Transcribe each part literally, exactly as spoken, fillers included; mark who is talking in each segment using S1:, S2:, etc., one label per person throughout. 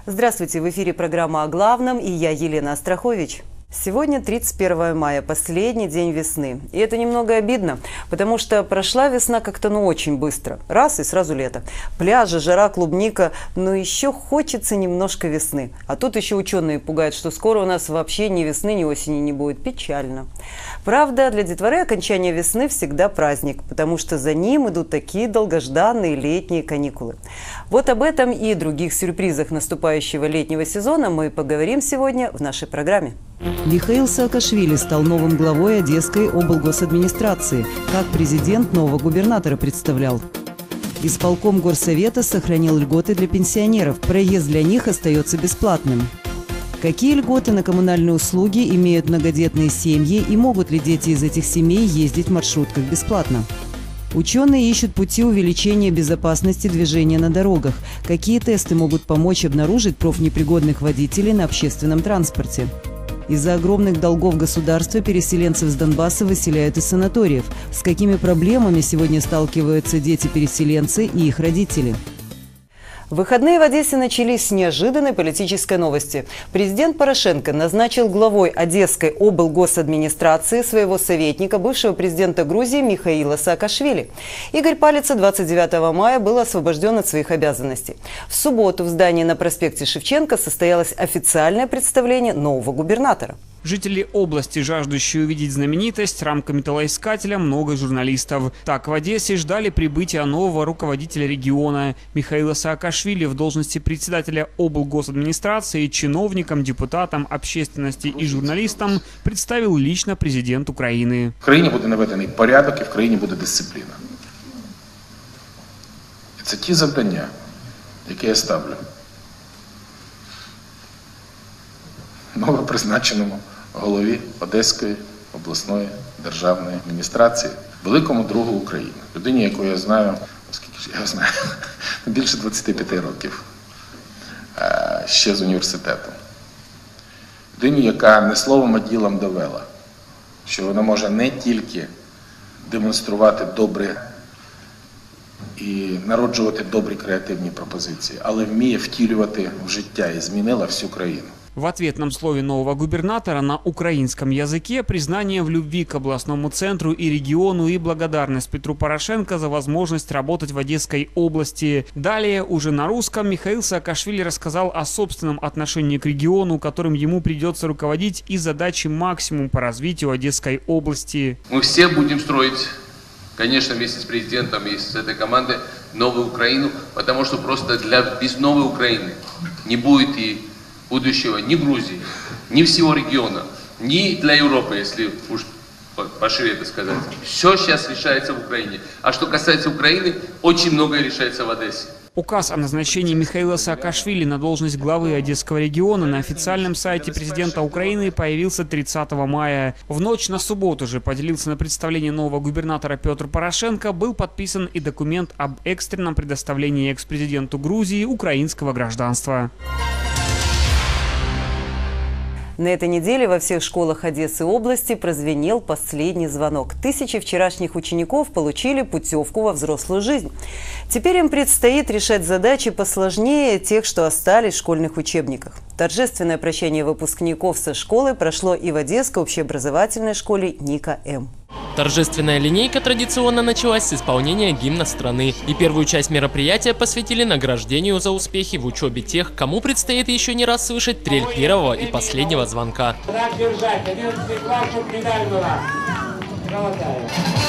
S1: Здравствуйте, в эфире программа о главном, и я, Елена Острахович. Сегодня тридцать первое мая, последний день весны. И это немного обидно, потому что прошла весна как-то ну очень быстро. Раз и сразу лето. Пляжи, жара, клубника, но еще хочется немножко весны. А тут еще ученые пугают, что скоро у нас вообще ни весны, ни осени не будет. Печально. Правда, для детворы окончание весны всегда праздник, потому что за ним идут такие долгожданные летние каникулы. Вот об этом и других сюрпризах наступающего летнего сезона мы поговорим сегодня в нашей программе.
S2: Михаил Саакашвили стал новым главой Одесской облгосадминистрации. Как президент нового губернатора представлял. Исполком горсовета сохранил льготы для пенсионеров. Проезд для них остается бесплатным. Какие льготы на коммунальные услуги имеют многодетные семьи и могут ли дети из этих семей ездить в маршрутках бесплатно? Ученые ищут пути увеличения безопасности движения на дорогах. Какие тесты могут помочь обнаружить профнепригодных водителей на общественном транспорте? Из-за огромных долгов государства переселенцев с Донбасса выселяют из санаториев. С какими проблемами сегодня сталкиваются дети-переселенцы и их родители?
S1: В выходные в Одессе начались с неожиданной политической новости. Президент Порошенко назначил главой Одесской облгосадминистрации своего советника, бывшего президента Грузии Михаила Саакашвили. Игорь Палица двадцать девятого мая был освобожден от своих обязанностей. В субботу в здании на проспекте Шевченко состоялось официальное представление нового губернатора.
S3: Жители области, жаждущие увидеть знаменитость, рамка металлоискателя, много журналистов. Так, в Одессе ждали прибытия нового руководителя региона. Михаила Саакашвили в должности председателя облгосадминистрации чиновникам, депутатам, общественности и журналистам представил лично президент Украины.
S4: В країні буде наведений порядок і в країні буде дисципліна. І це ті завдання, які я ставлю новопризначеному голові Одеської обласної державної адміністрації, великому другу України, людині, яку я знаю, оскільки ж я знаю, більше двадцяти п'яти років, ще з університету. Людині, яка не словом, а ділом довела, що вона може не тільки демонструвати добре і народжувати добрі креативні пропозиції, але вміє втілювати в життя і змінила всю країну.
S3: В ответном слове нового губернатора на украинском языке признание в любви к областному центру и региону и благодарность Петру Порошенко за возможность работать в Одесской области. Далее, уже на русском, Михаил Саакашвили рассказал о собственном отношении к региону, которым ему придется руководить, и задачи максимум по развитию Одесской области.
S5: Мы все будем строить, конечно, вместе с президентом и с этой командой новую Украину, потому что просто для, без новой Украины не будет и будущего ни Грузии, ни всего региона, ни для Европы, если уж пошире это сказать. Все сейчас решается в Украине. А что касается Украины, очень многое решается в Одессе.
S3: Указ о назначении Михаила Саакашвили на должность главы Одесского региона на официальном сайте президента Украины появился тридцатого мая. В ночь на субботу же поделился на представление нового губернатора Петр Порошенко, был подписан и документ об экстренном предоставлении экс-президенту Грузии украинского гражданства.
S1: На этой неделе во всех школах Одессы области прозвенел последний звонок. Тысячи вчерашних учеников получили путевку во взрослую жизнь. Теперь им предстоит решать задачи посложнее тех, что остались в школьных учебниках. Торжественное прощание выпускников со школы прошло и в Одесской общеобразовательной школе Ника М.
S6: Торжественная линейка традиционно началась с исполнения гимна страны. И первую часть мероприятия посвятили награждению за успехи в учебе тех, кому предстоит еще не раз слышать трель первого и последнего звонка.
S7: Так держать. одиннадцатый класс, медаль была. Золотая.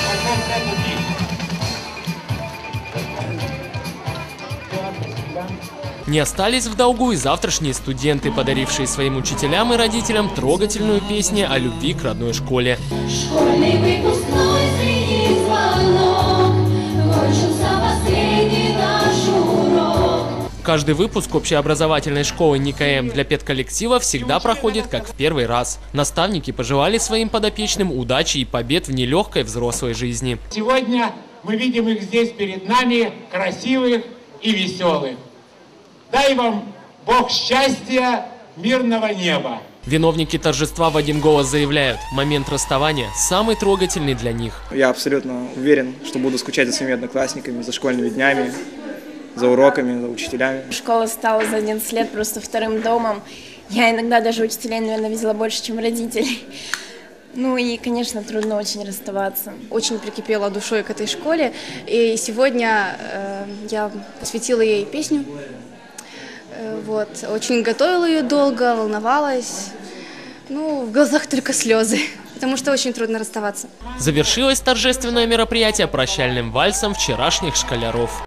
S6: Не остались в долгу и завтрашние студенты, подарившие своим учителям и родителям трогательную песню о любви к родной школе.
S8: Школьный выпускной звенит звонок, кончился последний наш урок.
S6: Каждый выпуск общеобразовательной школы Ника М для педколлектива всегда проходит как в первый раз. Наставники пожелали своим подопечным удачи и побед в нелегкой взрослой жизни.
S7: Сегодня мы видим их здесь перед нами, красивых и веселых. Дай вам Бог счастья, мирного неба.
S6: Виновники торжества в один голос заявляют, момент расставания самый трогательный для них.
S9: Я абсолютно уверен, что буду скучать за своими одноклассниками, за школьными днями. за уроками, за учителями.
S10: Школа стала за одиннадцать лет просто вторым домом. Я иногда даже учителей, наверное, видела больше, чем родителей. Ну и, конечно, трудно очень расставаться.
S11: Очень прикипела душой к этой школе, и сегодня э, я посвятила ей песню. Э, вот. Очень готовила ее долго, волновалась. Ну, в глазах только слезы, потому что очень трудно расставаться.
S6: Завершилось торжественное мероприятие прощальным вальсом вчерашних школяров.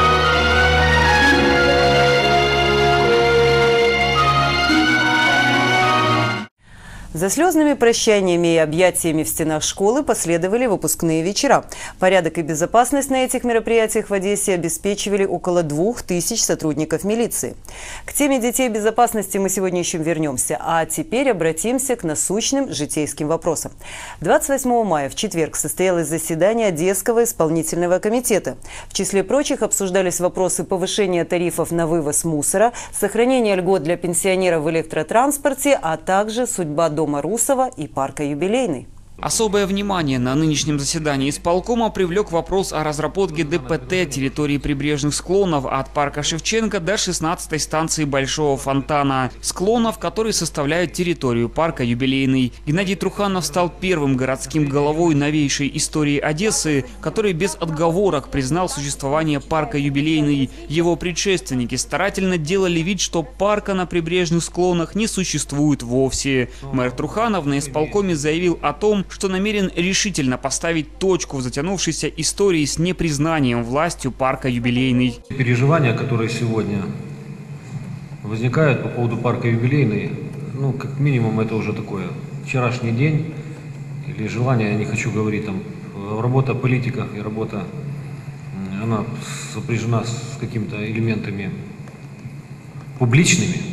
S1: За слезными прощаниями и объятиями в стенах школы последовали выпускные вечера. Порядок и безопасность на этих мероприятиях в Одессе обеспечивали около двух тысяч сотрудников милиции. К теме детей безопасности мы сегодня еще вернемся, а теперь обратимся к насущным житейским вопросам. двадцать восьмого мая в четверг состоялось заседание Одесского исполнительного комитета. В числе прочих обсуждались вопросы повышения тарифов на вывоз мусора, сохранения льгот для пенсионеров в электротранспорте, а также судьба дома Дома Русова и парка Юбилейный.
S3: Особое внимание на нынешнем заседании исполкома привлек вопрос о разработке ДПТ территории прибрежных склонов от парка Шевченко до шестнадцатой станции Большого фонтана. Склонов, которые составляют территорию парка Юбилейный. Геннадий Труханов стал первым городским головой новейшей истории Одессы, который без отговорок признал существование парка Юбилейный. Его предшественники старательно делали вид, что парка на прибрежных склонах не существует вовсе. Мэр Труханов на исполкоме заявил о том, что намерен решительно поставить точку в затянувшейся истории с непризнанием властью парка Юбилейный.
S12: Переживания, которые сегодня возникают по поводу парка Юбилейный, ну, как минимум, это уже такое вчерашний день, или желание, я не хочу говорить, там, работа политиков и работа, она сопряжена с какими-то элементами публичными,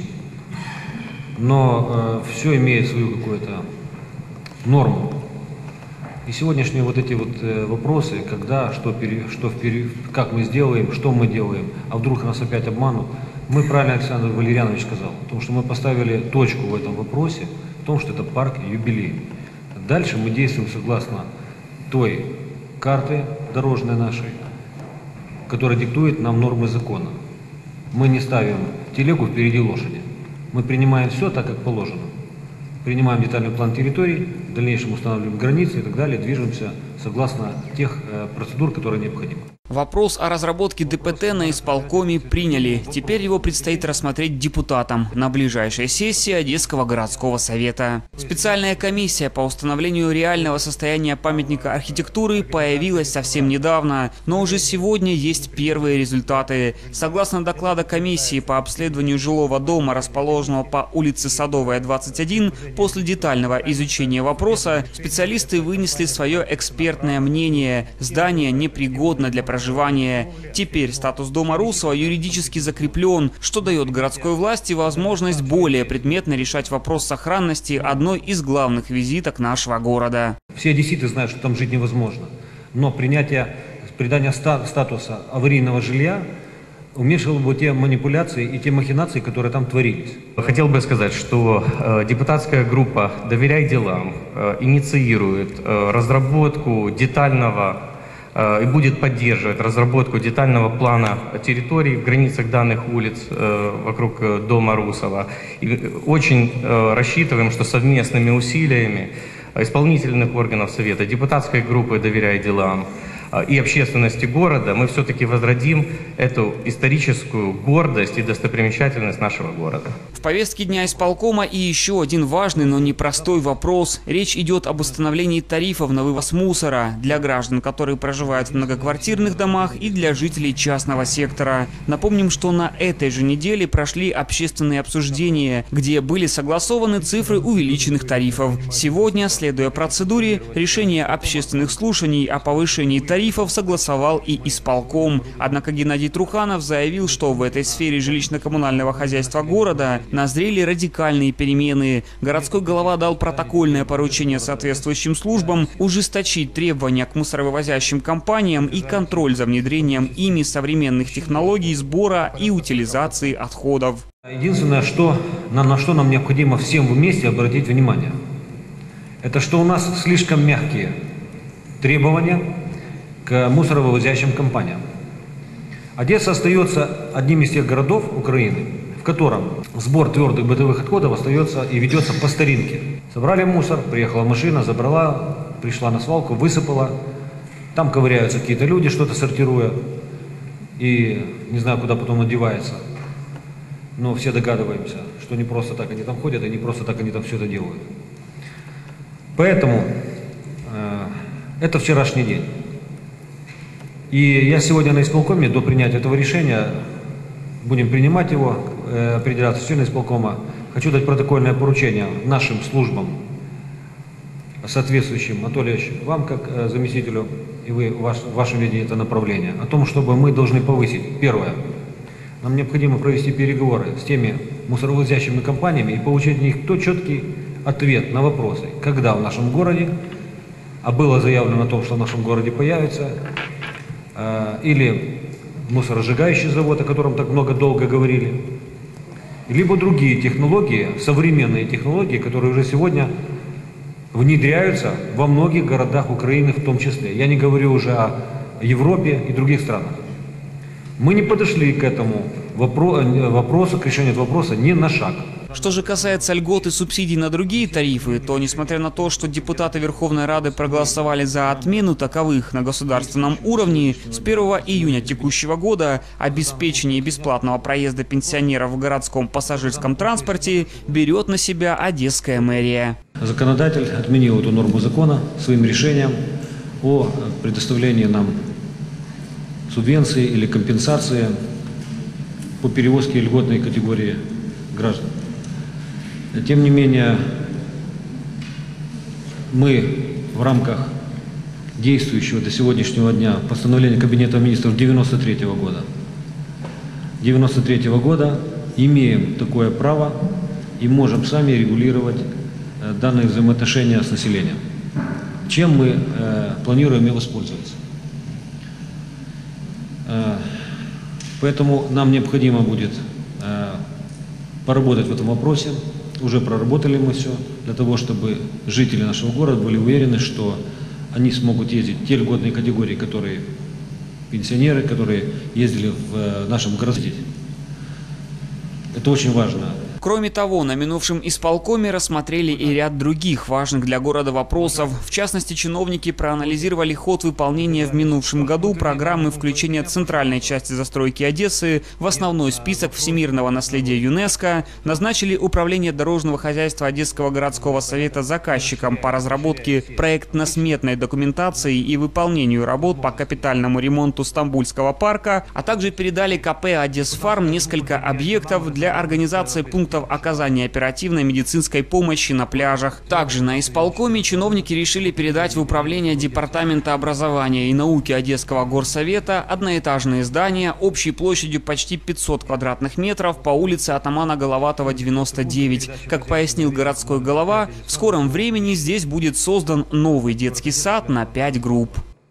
S12: но э, все имеет свою какую-то норму. И сегодняшние вот эти вот э, вопросы, когда, что, пере, что вперед, как мы сделаем, что мы делаем, а вдруг нас опять обманут, мы правильно Александр Валерьянович сказал, потому что мы поставили точку в этом вопросе, в том, что это парк Юбилейный. Дальше мы действуем согласно той карты дорожной нашей, которая диктует нам нормы закона. Мы не ставим телегу впереди лошади, мы принимаем все так, как положено. Принимаем детальный план территорий, в дальнейшем устанавливаем границы и так далее, движемся согласно тех э, процедур, которые необходимы.
S3: Вопрос о разработке ДПТ на исполкоме приняли. Теперь его предстоит рассмотреть депутатам на ближайшей сессии Одесского городского совета. Специальная комиссия по установлению реального состояния памятника архитектуры появилась совсем недавно, но уже сегодня есть первые результаты. Согласно доклада комиссии по обследованию жилого дома, расположенного по улице Садовая, двадцать один, после детального изучения вопроса специалисты вынесли свое экспертное мнение. Здание непригодно для проживания. Теперь статус дома Русова юридически закреплен, что дает городской власти возможность более предметно решать вопрос сохранности одной из главных визиток нашего города.
S12: Все одесситы знают, что там жить невозможно, но принятие, придание статуса аварийного жилья уменьшило бы те манипуляции и те махинации, которые там творились.
S13: Хотел бы сказать, что э, депутатская группа «Доверяй делам» э, инициирует э, разработку детального и будет поддерживать разработку детального плана территорий в границах данных улиц э, вокруг дома Русова. И очень э, рассчитываем, что совместными усилиями исполнительных органов Совета, депутатской группы «Доверяй делам» и общественности города мы все-таки возродим эту историческую гордость и достопримечательность нашего города.
S3: В повестке дня исполкома и еще один важный, но непростой вопрос. Речь идет об установлении тарифов на вывоз мусора для граждан, которые проживают в многоквартирных домах, и для жителей частного сектора. Напомним, что на этой же неделе прошли общественные обсуждения, где были согласованы цифры увеличенных тарифов. Сегодня, следуя процедуре, решение общественных слушаний о повышении тарифов Тарифов согласовал и исполком. Однако Геннадий Труханов заявил, что в этой сфере жилищно-коммунального хозяйства города назрели радикальные перемены. Городской голова дал протокольное поручение соответствующим службам ужесточить требования к мусоровывозящим компаниям и контроль за внедрением ими современных технологий сбора и утилизации отходов.
S12: Единственное, что, на, на что нам необходимо всем вместе обратить внимание, это что у нас слишком мягкие требования к мусоровывозящим компаниям. Одесса остается одним из тех городов Украины, в котором сбор твердых бытовых отходов остается и ведется по старинке. Собрали мусор, приехала машина, забрала, пришла на свалку, высыпала. Там ковыряются какие-то люди, что-то сортируя. И не знаю, куда потом одевается. Но все догадываемся, что не просто так они там ходят, и не просто так они там все это делают. Поэтому э, это вчерашний день. И я сегодня на исполкоме до принятия этого решения, будем принимать его, э, определяться члены исполкома, хочу дать протокольное поручение нашим службам, соответствующим, Анатолий, вам как э, заместителю, и вы ваш, в вашем видении это направление, о том, чтобы мы должны повысить. Первое. Нам необходимо провести переговоры с теми мусоровозящими компаниями и получить от них тот четкий ответ на вопросы, когда в нашем городе, а было заявлено о том, что в нашем городе появится, э, или мусоросжигающий завод, о котором так много долго говорили, либо другие технологии, современные технологии, которые уже сегодня внедряются во многих городах Украины в том числе. Я не говорю уже о Европе и других странах. Мы не подошли к этому вопросу, к решению этого вопроса ни на шаг.
S3: Что же касается льгот и субсидий на другие тарифы, то, несмотря на то, что депутаты Верховной Рады проголосовали за отмену таковых на государственном уровне, с первого июня текущего года обеспечение бесплатного проезда пенсионеров в городском пассажирском транспорте берет на себя Одесская мэрия.
S12: Законодатель отменил эту норму закона своим решением о предоставлении нам субвенции или компенсации по перевозке льготной категории граждан. Тем не менее, мы в рамках действующего до сегодняшнего дня постановления Кабинета министров девяносто третьего года, девяносто третьего года имеем такое право и можем сами регулировать э, данные взаимоотношения с населением. Чем мы э, планируем и воспользоваться. Э, поэтому нам необходимо будет э, поработать в этом вопросе. Уже проработали мы все, для того, чтобы жители нашего города были уверены, что они смогут ездить те льготные категории, которые пенсионеры, которые ездили в нашем городе. Это очень важно.
S3: Кроме того, на минувшем исполкоме рассмотрели и ряд других важных для города вопросов. В частности, чиновники проанализировали ход выполнения в минувшем году программы включения центральной части застройки Одессы в основной список всемирного наследия ЮНЕСКО, назначили Управление дорожного хозяйства Одесского городского совета заказчиком по разработке проектно-сметной документации и выполнению работ по капитальному ремонту Стамбульского парка, а также передали КП «Одесфарм» несколько объектов для организации пунктов оказания оперативной медицинской помощи на пляжах. Также на исполкоме чиновники решили передать в управление Департамента образования и науки Одесского горсовета одноэтажные здания общей площадью почти пятьсот квадратных метров по улице Атамана Головатова, девяносто девять. Как пояснил городской голова, в скором времени здесь будет создан новый детский сад на пять групп.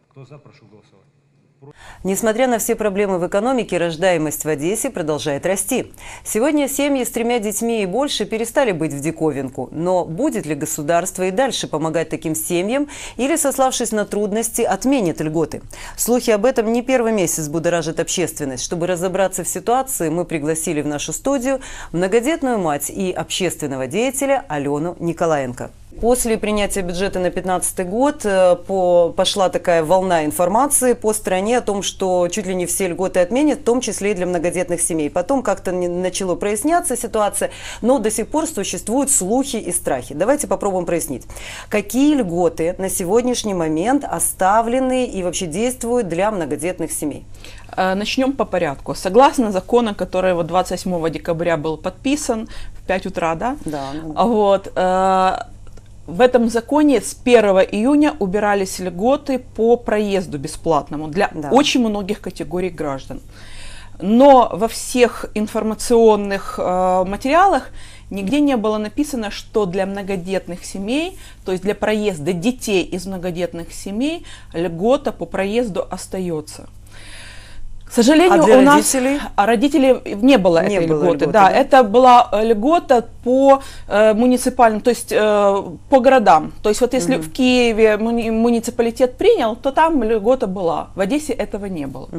S1: Несмотря на все проблемы в экономике, рождаемость в Одессе продолжает расти. Сегодня семьи с тремя детьми и больше перестали быть в диковинку. Но будет ли государство и дальше помогать таким семьям или, сославшись на трудности, отменит льготы? Слухи об этом не первый месяц будоражат общественность. Чтобы разобраться в ситуации, мы пригласили в нашу студию многодетную мать и общественного деятеля Алену Николаенко. После принятия бюджета на две тысячи пятнадцатый год по, пошла такая волна информации по стране о том, что чуть ли не все льготы отменят, в том числе и для многодетных семей. Потом как-то начало проясняться ситуация, но до сих пор существуют слухи и страхи. Давайте попробуем прояснить. Какие льготы на сегодняшний момент оставлены и вообще действуют для многодетных семей?
S9: Начнем по порядку. Согласно закону, который вот двадцать восьмого декабря был подписан в пять утра, да?
S1: Да.
S9: Вот. В этом законе с первого июня убирались льготы по проезду бесплатному для да. очень многих категорий граждан. Но во всех информационных э, материалах нигде не было написано, что для многодетных семей, то есть для проезда детей из многодетных семей, льгота по проезду остается. К сожалению,
S1: а для
S9: у нас
S1: родителей?
S9: А родителей не было
S1: не
S9: этой
S1: было
S9: льготы.
S1: льготы
S9: да,
S1: да,
S9: это была льгота по э, муниципальным, то есть э, по городам. То есть вот если угу. в Киеве муни, муниципалитет принял, то там льгота была. В Одессе этого не было. Угу.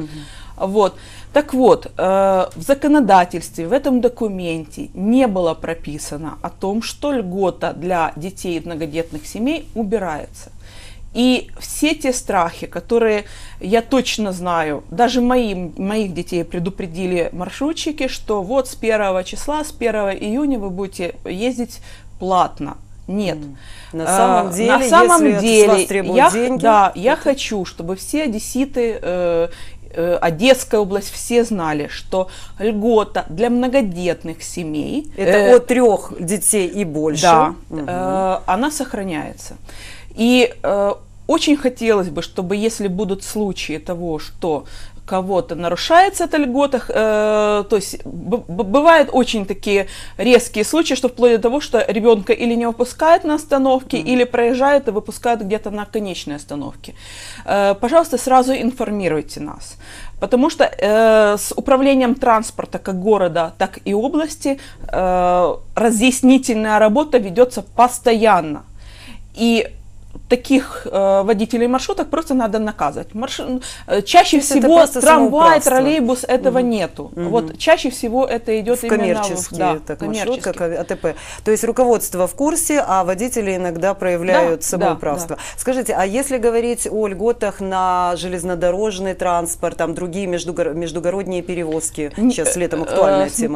S9: Вот. Так вот, э, в законодательстве, в этом документе не было прописано о том, что льгота для детей из многодетных семей убирается. И все те страхи, которые я точно знаю, даже моим, моих детей предупредили маршрутчики, что вот с первого числа, с первого июня вы будете ездить платно. Нет.
S1: На самом деле,
S9: на самом
S1: если
S9: деле,
S1: от вас требуют
S9: я,
S1: деньги,
S9: да, я
S1: это...
S9: хочу, чтобы все одесситы, э, э, Одесская область, все знали, что льгота для многодетных семей,
S1: это
S9: э,
S1: от трех детей и больше,
S9: да,
S1: угу.
S9: э, она сохраняется. И э, очень хотелось бы, чтобы если будут случаи того, что кого-то нарушается эта льгота, э, то есть бывают очень такие резкие случаи, что вплоть до того, что ребенка или не выпускают на остановке, mm-hmm. или проезжают и выпускают где-то на конечной остановке. Э, пожалуйста, сразу информируйте нас. Потому что э, с управлением транспорта как города, так и области э, разъяснительная работа ведется постоянно. И таких э, водителей маршруток просто надо наказывать. Марш... Чаще всего трамвай, троллейбус, этого угу. нету. Угу. Вот чаще всего это идет
S1: в
S9: именно
S1: коммерческий,
S9: в да,
S1: так,
S9: коммерческий.
S1: маршрут, как АТП. То есть руководство в курсе, а водители иногда проявляют
S9: да,
S1: самоуправство.
S9: Да, да.
S1: Скажите, а если говорить о льготах на железнодорожный транспорт, там другие междугор... междугородние перевозки, сейчас летом актуальная тема.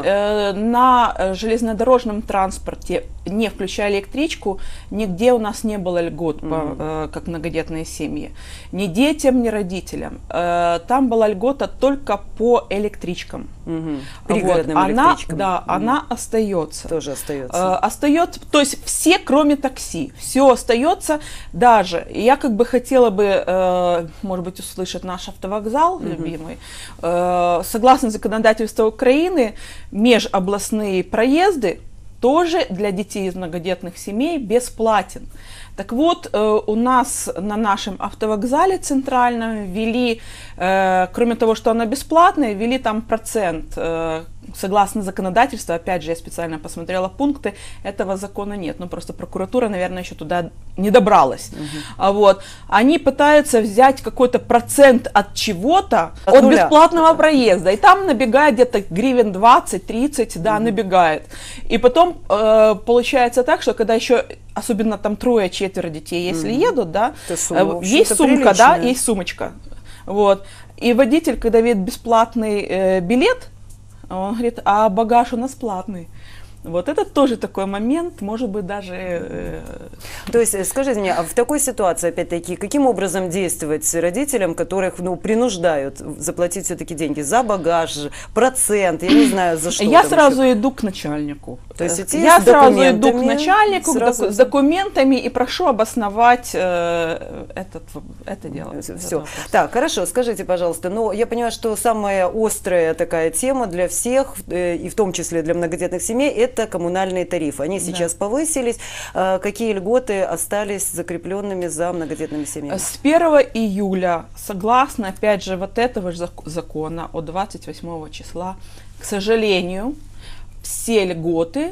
S9: На железнодорожном транспорте, не включая электричку, нигде у нас не было льгот, mm-hmm. как многодетные семьи. Ни детям, ни родителям. Там была льгота только по электричкам.
S1: Mm-hmm. Пригородным
S9: вот.
S1: электричкам.
S9: Она, да,
S1: mm-hmm.
S9: она остается.
S1: Тоже остается.
S9: Остается, то есть все, кроме такси. Все остается. Даже, я как бы хотела бы, может быть, услышать наш автовокзал, mm-hmm. любимый. Согласно законодательству Украины, межобластные проезды тоже для детей из многодетных семей бесплатен. Так вот, э, у нас на нашем автовокзале центральном ввели, э, кроме того, что она бесплатная, ввели там процент. Э, согласно законодательству, опять же, я специально посмотрела пункты, этого закона нет. Ну, просто прокуратура, наверное, еще туда не добралась. Uh-huh. А вот, они пытаются взять какой-то процент от чего-то, от, от бесплатного uh-huh. проезда. И там набегает где-то гривен двадцать-тридцать, да, uh-huh. набегает. И потом э, получается так, что когда еще... Особенно там трое-четверо детей, если mm-hmm. едут, да, сумма, есть сумка, приличная. Да, есть сумочка. Вот. И водитель, когда видит бесплатный э, билет, он говорит, а багаж у нас платный. Вот это тоже такой момент, может быть, даже... Э...
S1: То есть, скажите мне, а в такой ситуации, опять-таки, каким образом действовать родителям, которых, ну, принуждают заплатить все-таки деньги за багаж, процент, я не знаю, за что?
S9: Я сразу еще. иду к начальнику.
S1: То есть идти
S9: я
S1: с
S9: сразу иду к начальнику
S1: сразу...
S9: с документами и прошу обосновать э, этот, это дело.
S1: Все. Так, хорошо, скажите, пожалуйста, ну, я понимаю, что самая острая такая тема для всех, э, и в том числе для многодетных семей, это это коммунальные тарифы. Они сейчас да. повысились. Какие льготы остались закрепленными за многодетными семьями?
S9: С первого июля, согласно, опять же, вот этого же закона от двадцать восьмого числа, к сожалению, все льготы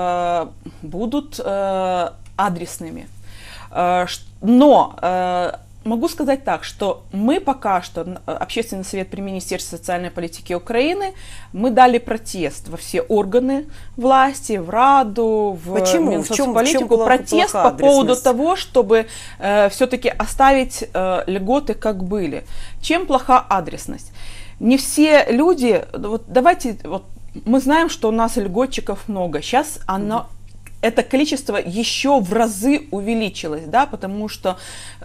S9: э, будут э, адресными. Э, но э, могу сказать так, что мы пока что, Общественный совет при Министерстве социальной политики Украины, мы дали протест во все органы власти, в Раду, в Минсоцполитику. Протест по поводу того, чтобы э, все-таки оставить э, льготы как были. Чем плоха адресность? Не все люди, вот давайте, вот, мы знаем, что у нас льготчиков много, сейчас оно... Это количество еще в разы увеличилось, да, потому что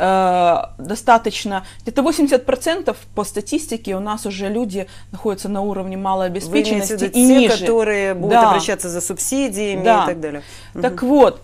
S9: э, достаточно, где-то восемьдесят процентов по статистике у нас уже люди находятся на уровне малообеспеченности.
S1: Вы имеете в виду
S9: и
S1: те,
S9: ниже.
S1: которые будут
S9: да.
S1: обращаться за субсидиями
S9: да.
S1: и так далее.
S9: Так
S1: угу.
S9: вот,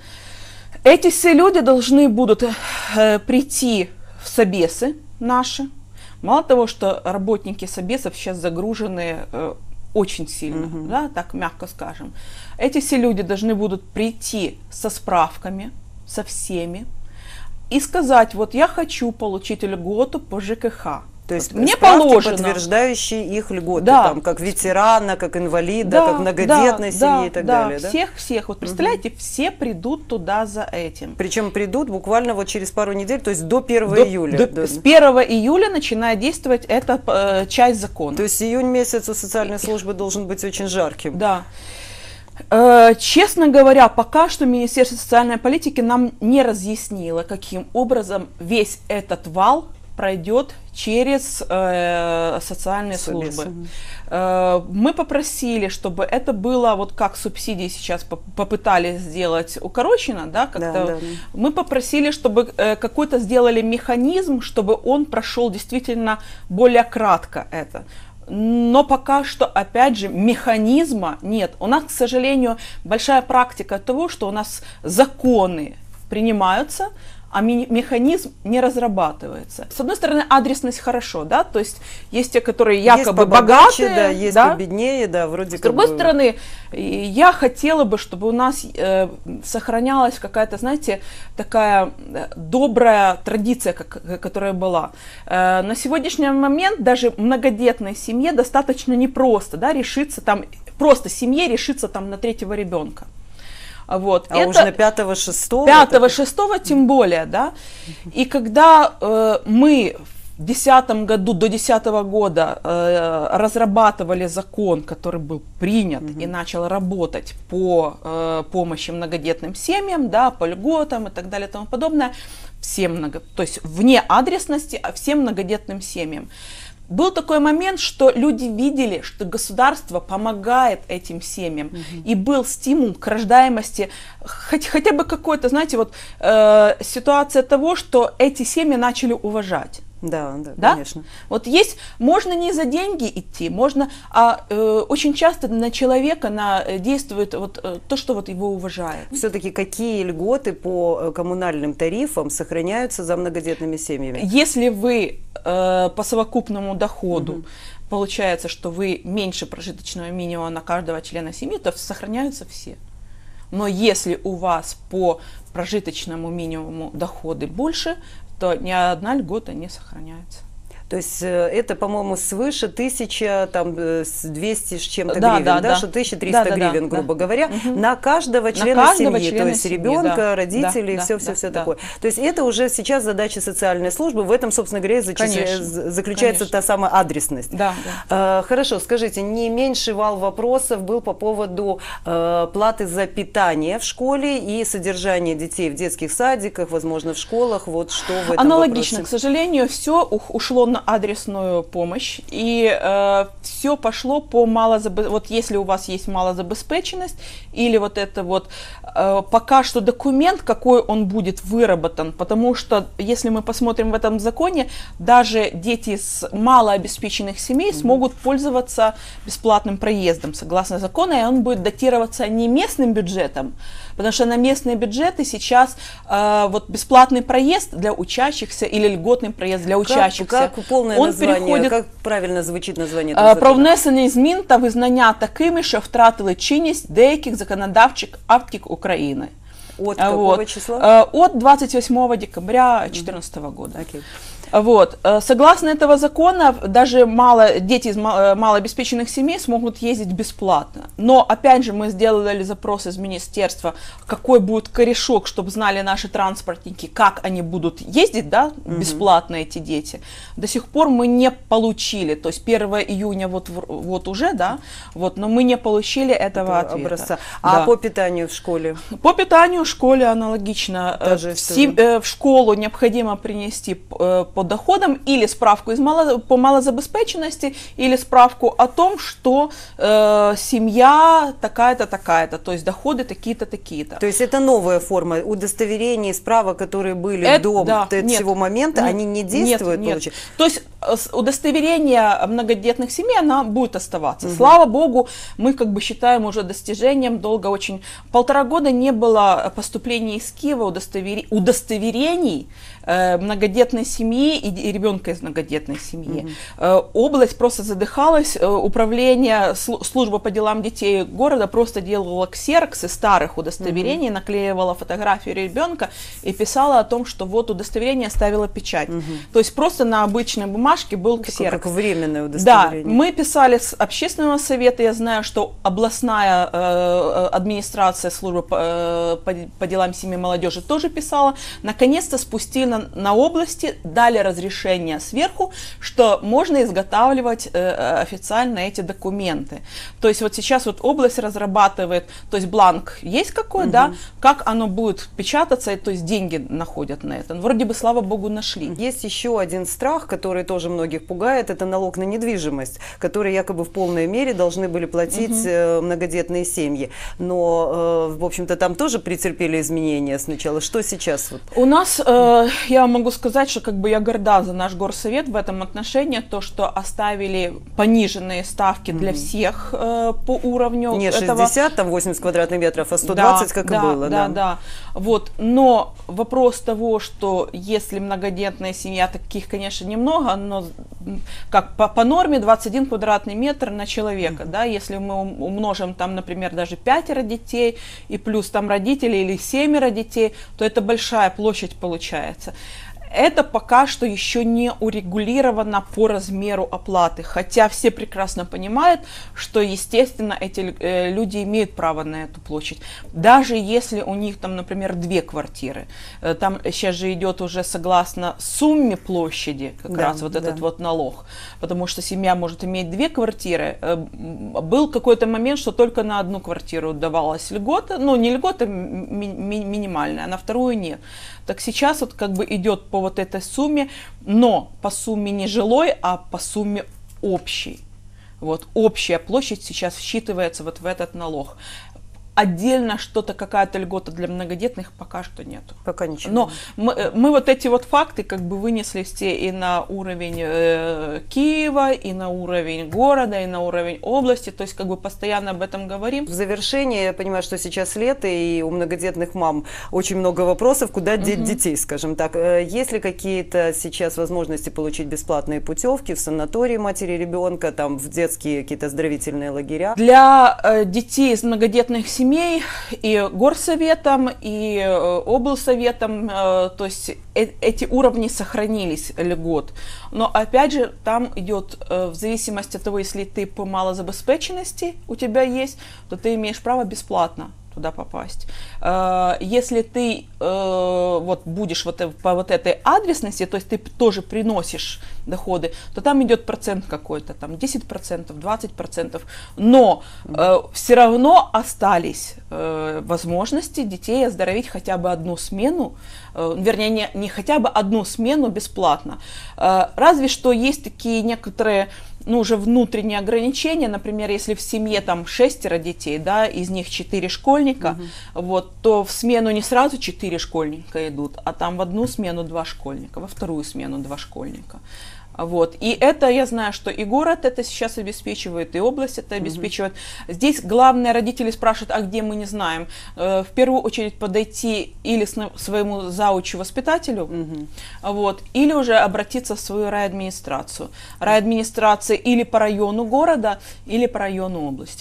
S9: эти все люди должны будут э, прийти в собесы наши. Мало того, что работники собесов сейчас загружены э, очень сильно, угу. да, так мягко скажем. Эти все люди должны будут прийти со справками, со всеми, и сказать, вот я хочу получить льготу по ЖКХ.
S1: То есть
S9: мне
S1: справки,
S9: положено,
S1: подтверждающие их льготы,
S9: да,
S1: там, как ветерана, как инвалида,
S9: да,
S1: как многодетной
S9: да,
S1: семьи
S9: да,
S1: и так
S9: да,
S1: далее. Да,
S9: всех, всех. Вот представляете, угу. все придут туда за этим.
S1: Причем придут буквально вот через пару недель, то есть до первого
S9: до,
S1: июля.
S9: До,
S1: до...
S9: С первого июля начинает действовать эта э, часть закона.
S1: То есть июнь месяц у социальной службы должен быть очень жарким.
S9: Да. Э, честно говоря, пока что Министерство социальной политики нам не разъяснило, каким образом весь этот вал пройдет через э, социальные
S1: Собес.
S9: службы. Э, мы попросили, чтобы это было, вот как субсидии сейчас попытались сделать укорочено, да, как-то.
S1: Да, да.
S9: Мы попросили, чтобы э, какой-то сделали механизм, чтобы он прошел действительно более кратко это. Но пока что, опять же, механизма нет. У нас, к сожалению, большая практика того, что у нас законы принимаются, а механизм не разрабатывается. С одной стороны, адресность хорошо, да, то есть есть те, которые якобы
S1: есть побогаче,
S9: богатые,
S1: да, есть
S9: да?
S1: победнее, да, вроде
S9: С другой
S1: бы...
S9: стороны, я хотела бы, чтобы у нас э, сохранялась какая-то, знаете, такая добрая традиция, как, которая была. Э, на сегодняшний момент даже многодетной семье достаточно непросто, да, решиться там, просто семье решиться там на третьего ребенка. Вот.
S1: А
S9: это
S1: уж на пятого, шестого?
S9: Пятого, шестого тем более, да. И когда э, мы в десятом году, до десятого года э, разрабатывали закон, который был принят угу. и начал работать по э, помощи многодетным семьям, да, по льготам и так далее и тому подобное, всем много, то есть вне адресности, а всем многодетным семьям. Был такой момент, что люди видели, что государство помогает этим семьям, угу. и был стимул к рождаемости, хоть, хотя бы какой-то, знаете, вот э, ситуация того, что эти семьи начали уважать.
S1: Да, да,
S9: да,
S1: конечно.
S9: Вот есть, можно не за деньги идти, можно, а э, очень часто на человека на, действует вот э, то, что вот его уважает.
S1: Все-таки какие льготы по коммунальным тарифам сохраняются за многодетными семьями?
S9: Если вы э, по совокупному доходу угу. получается, что вы меньше прожиточного минимума на каждого члена семьи, то сохраняются все. Но если у вас по прожиточному минимуму доходы больше, то ни одна льгота не сохраняется.
S1: То есть это, по-моему, свыше тысяча, там, двести с чем-то
S9: да,
S1: гривен,
S9: да,
S1: да,
S9: да.
S1: что тысяча триста
S9: да, да,
S1: гривен,
S9: да,
S1: грубо
S9: да.
S1: говоря,
S9: угу.
S1: на каждого члена
S9: на каждого
S1: семьи,
S9: члена
S1: то есть
S9: семьи,
S1: ребенка,
S9: да.
S1: родителей,
S9: да,
S1: все, все,
S9: да,
S1: все
S9: да.
S1: такое. То есть это уже сейчас задача социальной службы, в этом, собственно говоря,
S9: Конечно.
S1: заключается
S9: Конечно.
S1: та самая адресность.
S9: Да, да.
S1: А, хорошо, скажите, не меньший вал вопросов был по поводу э, платы за питание в школе и содержание детей в детских садиках, возможно, в школах, вот что в этом
S9: Аналогично,
S1: вопросе?
S9: к сожалению, все ушло на адресную помощь. И э, все пошло по малозабеспеченности. Вот если у вас есть малозабеспеченность, или вот это вот э, пока что документ, какой он будет выработан, потому что если мы посмотрим в этом законе, даже дети с малообеспеченных семей mm-hmm. смогут пользоваться бесплатным проездом согласно закону, и он будет датироваться не местным бюджетом, потому что на местные бюджеты сейчас э, вот бесплатный проезд для учащихся или льготный проезд для учащихся.
S1: Как, как полное
S9: он
S1: название,
S9: переходит,
S1: как правильно звучить название?
S9: Про внесення змін та визнання такими, що втратили чинність деяких законодавчих актів України.
S1: От какого
S9: вот.
S1: числа?
S9: От двадцать восьмого декабря две тысячи четырнадцатого года.
S1: Okay.
S9: Вот. Согласно этого закона, даже мало, дети из малообеспеченных семей смогут ездить бесплатно. Но, опять же, мы сделали запрос из министерства, какой будет корешок, чтобы знали наши транспортники, как они будут ездить, да, бесплатно угу. эти дети. До сих пор мы не получили, то есть первого июня вот, вот уже, да, вот, но мы не получили этого это ответа.
S1: Образца. А
S9: да.
S1: по питанию в школе?
S9: По питанию в школе аналогично. В, в школу необходимо принести по доходам или справку из мало, по малозабеспеченности, или справку о том, что э, семья такая-то, такая-то, то есть доходы такие-то, такие-то.
S1: То есть это новая форма удостоверений, справок, которые были это, до да, этого момента, нет, они не действуют?
S9: Нет, нет. То есть удостоверение многодетных семей, она будет оставаться. Угу. Слава богу, мы как бы считаем уже достижением, долго очень, полтора года не было поступления из Киева удостовер... удостоверений э, многодетной семьи и, и ребенка из многодетной семьи. Угу. Э, область просто задыхалась, э, управление, слу, служба по делам детей города просто делала ксероксы старых удостоверений, угу. наклеивала фотографию ребенка и писала о том, что вот удостоверение ставила печать. Угу. То есть просто на обычной бумаге бумажке был ксерокс.
S1: Как временное удостоверение.
S9: Да, мы писали с общественного совета, я знаю, что областная э, администрация службы по, э, по, по делам семьи и молодежи тоже писала. Наконец-то спустили на, на области, дали разрешение сверху, что можно изготавливать э, официально эти документы. То есть вот сейчас вот область разрабатывает, то есть бланк есть какой, угу. да, как оно будет печататься, то есть деньги находят на это. Вроде бы, слава богу, нашли.
S1: Есть еще один страх, который тоже многих пугает, это налог на недвижимость, который якобы в полной мере должны были платить угу. многодетные семьи. Но, в общем-то, там тоже претерпели изменения сначала. Что сейчас? Вот?
S9: У нас, э, я могу сказать, что как бы я горда за наш горсовет в этом отношении, то, что оставили пониженные ставки угу. для всех э, по уровню.
S1: Не
S9: этого...
S1: шестьдесят, там восемьдесят квадратных метров, а сто двадцать,
S9: да,
S1: как
S9: да,
S1: и было.
S9: Да,
S1: да,
S9: да. Вот. Но вопрос того, что если многодетная семья, таких, конечно, немного, но как по, по норме двадцать один квадратный метр на человека, mm-hmm. да, если мы умножим там, например, даже пятеро детей и плюс там родители или семеро детей, то это большая площадь получается. Это пока что еще не урегулировано по размеру оплаты, хотя все прекрасно понимают, что, естественно, эти э, люди имеют право на эту площадь. Даже если у них там, например, две квартиры, э, там сейчас же идет уже согласно сумме площади как да, раз вот да. этот вот налог, потому что семья может иметь две квартиры. Э, был какой-то момент, что только на одну квартиру давалась льгота, ну не льгота ми- ми- минимальная, а на вторую нет. Так сейчас вот как бы идет по вот этой сумме, но по сумме не жилой, а по сумме общей. Вот общая площадь сейчас считывается вот в этот налог. Отдельно что-то, какая-то льгота для многодетных пока что нету.
S1: Пока ничего.
S9: Но мы, мы вот эти вот факты как бы вынесли все и на уровень э, Киева, и на уровень города, и на уровень области, то есть как бы постоянно об этом говорим.
S1: В завершение, я понимаю, что сейчас лето, и у многодетных мам очень много вопросов, куда деть угу. детей, скажем так. Есть ли какие-то сейчас возможности получить бесплатные путевки в санатории матери ребенка, там в детские какие-то оздоровительные лагеря?
S9: Для э, детей из многодетных семей и горсоветом, и э, облсоветом, э, то есть э, эти уровни сохранились льгот. Но опять же, там идет э, в зависимости от того, если ты по малозабеспеченности у тебя есть, то ты имеешь право бесплатно туда попасть. Если ты э, вот будешь вот по вот этой адресности, то есть ты тоже приносишь доходы, то там идет процент какой-то, там десять процентов, двадцать процентов, но э, все равно остались э, возможности детей оздоровить хотя бы одну смену, э, вернее, не, не хотя бы одну смену бесплатно. Э, разве что есть такие некоторые, ну, уже внутренние ограничения, например, если в семье там шестеро детей, да, из них четыре школьника, угу. вот, то в смену не сразу четыре школьника идут, а там в одну смену два школьника, во вторую смену два школьника. Вот. И это, я знаю, что и город это сейчас обеспечивает, и область это обеспечивает. Угу. Здесь главное, родители спрашивают, а где, мы не знаем. В первую очередь подойти или к своему заучу-воспитателю, угу. вот, или уже обратиться в свою райадминистрацию. Райадминистрация или по району города, или по району области.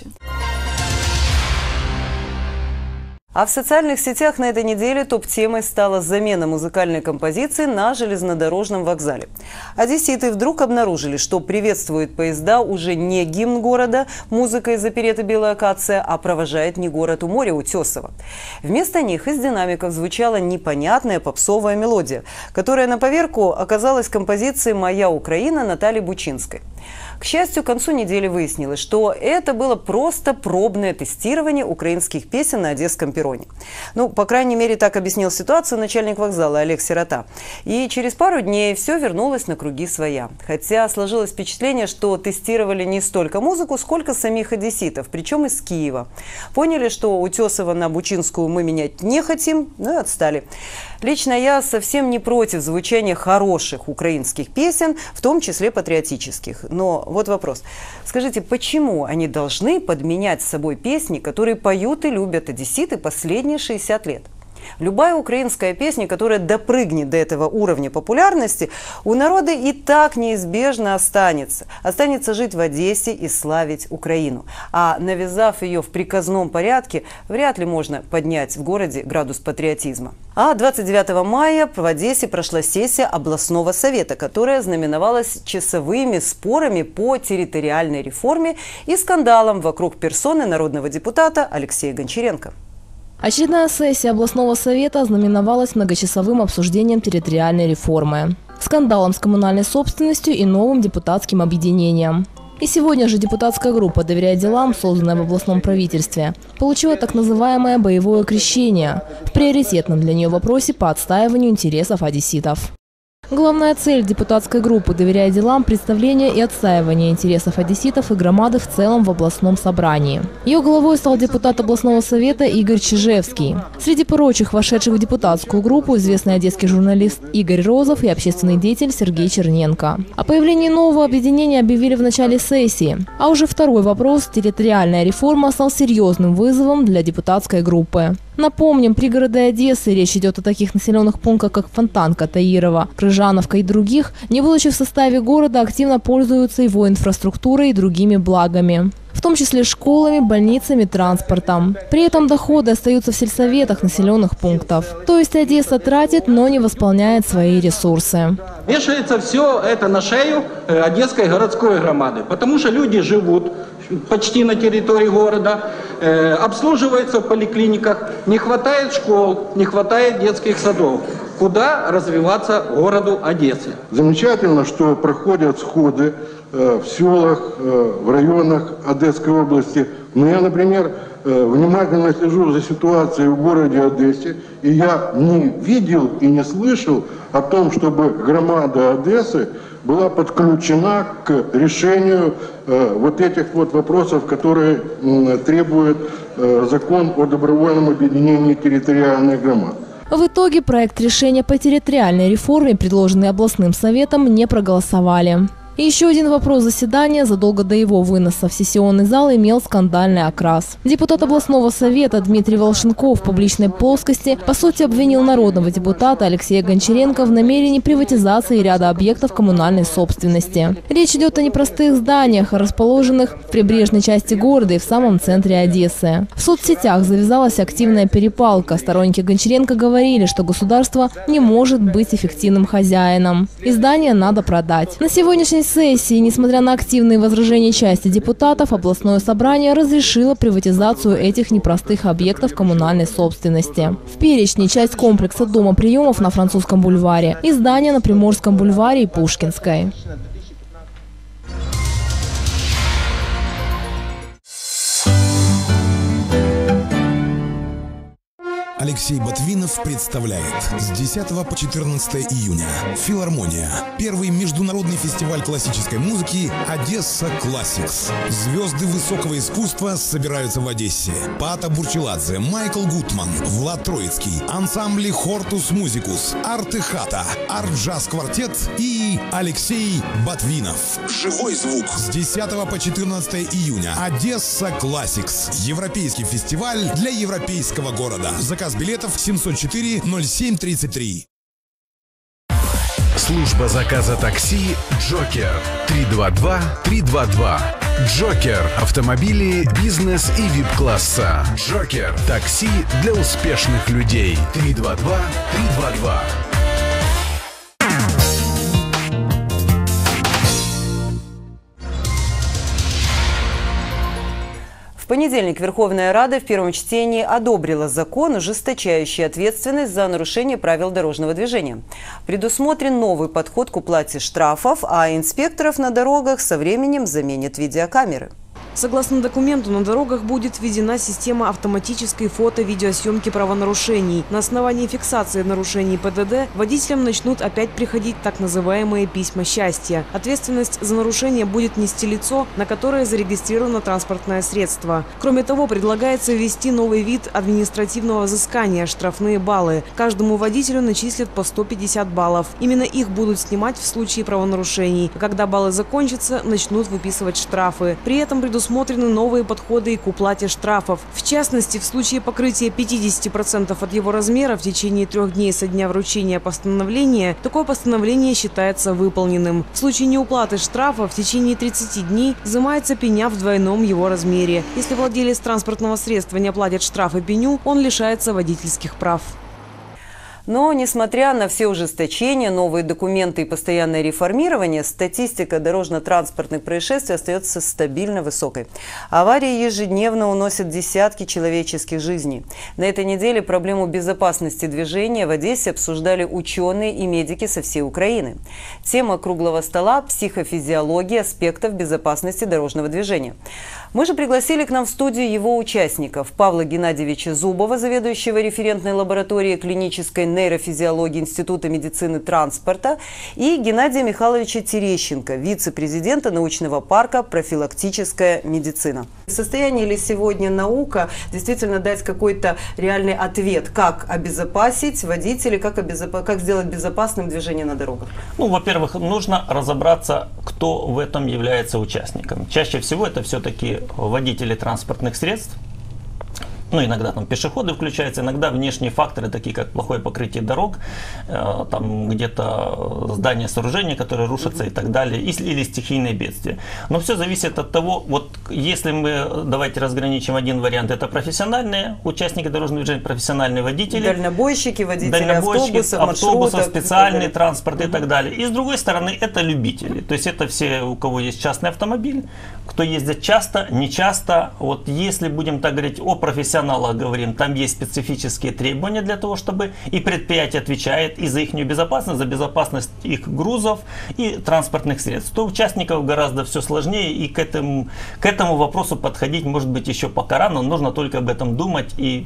S1: А в социальных сетях на этой неделе топ-темой стала замена музыкальной композиции на железнодорожном вокзале. Одесситы вдруг обнаружили, что приветствует поезда уже не гимн города «Музыка из опереты «Белая акация», а провожает не город у моря Утесово. Вместо них из динамиков звучала непонятная попсовая мелодия, которая на поверку оказалась композицией «Моя Украина» Натальи Бучинской. К счастью, к концу недели выяснилось, что это было просто пробное тестирование украинских песен на одесском перроне. Ну, по крайней мере, так объяснил ситуацию начальник вокзала Олег Сирота. И через пару дней все вернулось на круги своя. Хотя сложилось впечатление, что тестировали не столько музыку, сколько самих одесситов, причем из Киева. Поняли, что Утесова на Бучинскую мы менять не хотим, ну и отстали. Лично я совсем не против звучания хороших украинских песен, в том числе патриотических. Но вот вопрос. Скажите, почему они должны подменять с собой песни, которые поют и любят одесситы последние шестьдесят лет? Любая украинская песня, которая допрыгнет до этого уровня популярности, у народа и так неизбежно останется. Останется жить в Одессе и славить Украину. А навязав ее в приказном порядке, вряд ли можно поднять в городе градус патриотизма. А двадцать девятого мая в Одессе прошла сессия областного совета, которая знаменовалась часовыми спорами по территориальной реформе и скандалом вокруг персоны народного депутата Алексея Гончаренко.
S14: Очередная сессия областного совета знаменовалась многочасовым обсуждением территориальной реформы, скандалом с коммунальной собственностью и новым депутатским объединением. И сегодня же депутатская группа «Доверяй делам», созданная в областном правительстве, получила так называемое боевое крещение в приоритетном для нее вопросе по отстаиванию интересов одесситов. Главная цель депутатской группы «Доверяй делам» – представление и отстаивание интересов одесситов и громады в целом в областном собрании. Ее главой стал депутат областного совета Игорь Чижевский. Среди прочих вошедших в депутатскую группу известный одесский журналист Игорь Розов и общественный деятель Сергей Черненко. О появлении нового объединения объявили в начале сессии. А уже второй вопрос – территориальная реформа – стал серьезным вызовом для депутатской группы. Напомним, пригороды Одессы, речь идет о таких населенных пунктах, как Фонтанка, Таирово, Крыжановка и других, не будучи в составе города, активно пользуются его инфраструктурой и другими благами, в том числе школами, больницами, транспортом. При этом доходы остаются в сельсоветах населенных пунктов. То есть Одесса тратит, но не восполняет свои ресурсы.
S15: Вешается все это на шею одесской городской громады, потому что люди живут почти на территории города, э, обслуживаются в поликлиниках, не хватает школ, не хватает детских садов. Куда развиваться городу Одессе?
S16: Замечательно, что проходят сходы э, в селах, э, в районах Одесской области. Но я, например, э, внимательно слежу за ситуацией в городе Одессе, и я не видел и не слышал о том, чтобы громада Одессы была подключена к решению э, вот этих вот вопросов, которые э, требует э, закон о добровольном объединении территориальных громад.
S14: В итоге проект решения по территориальной реформе, предложенный областным советом, не проголосовали. И еще один вопрос заседания задолго до его выноса в сессионный зал имел скандальный окрас. Депутат областного совета Дмитрий Волшенков в публичной плоскости по сути обвинил народного депутата Алексея Гончаренко в намерении приватизации ряда объектов коммунальной собственности. Речь идет о непростых зданиях, расположенных в прибрежной части города и в самом центре Одессы. В соцсетях завязалась активная перепалка. Сторонники Гончаренко говорили, что государство не может быть эффективным хозяином. И здание надо продать. На сегодняшний сессии, несмотря на активные возражения части депутатов, областное собрание разрешило приватизацию этих непростых объектов коммунальной собственности. В перечне часть комплекса дома приемов на Французском бульваре и здания на Приморском бульваре и Пушкинской.
S17: Алексей Ботвинов представляет с десятого по четырнадцатое июня «Филармония». Первый международный фестиваль классической музыки «Одесса Классикс». Звезды высокого искусства собираются в Одессе. Пата Бурчеладзе, Майкл Гутман, Влад Троицкий, ансамбли «Хортус Музикус», Арты Хата, Арт-Джаз Квартет и Алексей Ботвинов. Живой звук. С десятого по четырнадцатое июня «Одесса Классикс». Европейский фестиваль для европейского города. Заказ билетов семьсот четыре ноль семь тридцать три.
S18: Служба заказа такси «Джокер». три два два три два два. «Джокер» – автомобили бизнес и вип-класса. «Джокер» – такси для успешных людей. три два два три два два.
S1: В понедельник Верховная Рада в первом чтении одобрила закон, ужесточающий ответственность за нарушение правил дорожного движения. Предусмотрен новый подход к уплате штрафов, а инспекторов на дорогах со временем заменят видеокамеры.
S19: Согласно документу, на дорогах будет введена система автоматической фото-видеосъемки правонарушений. На основании фиксации нарушений ПДД водителям начнут опять приходить так называемые письма счастья. Ответственность за нарушение будет нести лицо, на которое зарегистрировано транспортное средство. Кроме того, предлагается ввести новый вид административного взыскания – штрафные баллы. Каждому водителю начислят по сто пятьдесят баллов. Именно их будут снимать в случае правонарушений. А когда баллы закончатся, начнут выписывать штрафы. При этом предусмотрено предусмотрены новые подходы и к уплате штрафов. В частности, в случае покрытия пятидесяти процентов от его размера в течение трех дней со дня вручения постановления, такое постановление считается выполненным. В случае неуплаты штрафа в течение тридцати дней взимается пеня в двойном его размере. Если владелец транспортного средства не оплатит штраф и пеню, он лишается водительских прав.
S1: Но, несмотря на все ужесточения, новые документы и постоянное реформирование, статистика дорожно-транспортных происшествий остается стабильно высокой. Аварии ежедневно уносят десятки человеческих жизней. На этой неделе проблему безопасности движения в Одессе обсуждали ученые и медики со всей Украины. Тема круглого стола – психофизиология аспектов безопасности дорожного движения. Мы же пригласили к нам в студию его участников: Павла Геннадьевича Зубова, заведующего референтной лабораторией клинической нейрофизиологии Института медицины транспорта, и Геннадия Михайловича Терещенко, вице-президента научного парка «Профилактическая медицина». В состоянии ли сегодня наука действительно дать какой-то реальный ответ, как обезопасить водителей, как, обезоп... как сделать безопасным движение на дорогах?
S20: Ну, во-первых, нужно разобраться, кто в этом является участником. Чаще всего это все-таки водители транспортных средств. Ну, иногда там пешеходы включаются, иногда внешние факторы, такие как плохое покрытие дорог, э, там где-то здания, сооружения, которые рушатся и так далее, или, или стихийные бедствия. Но все зависит от того, вот если мы, давайте разграничим один вариант, это профессиональные участники дорожного движения, профессиональные водители.
S1: Дальнобойщики, водители
S20: дальнобойщики,
S1: автобусов,
S20: автобусов,
S1: маршруток,
S20: специальный транспорт и так далее. И с другой стороны, это любители. То есть это все, у кого есть частный автомобиль, кто ездит часто, не часто. Вот если будем так говорить о профессионалах, говорим, там есть специфические требования для того, чтобы и предприятие отвечает и за их безопасность, за безопасность их грузов и транспортных средств. То участников гораздо все сложнее, и к этому, к этому вопросу подходить может быть еще пока рано, нужно только об этом думать и,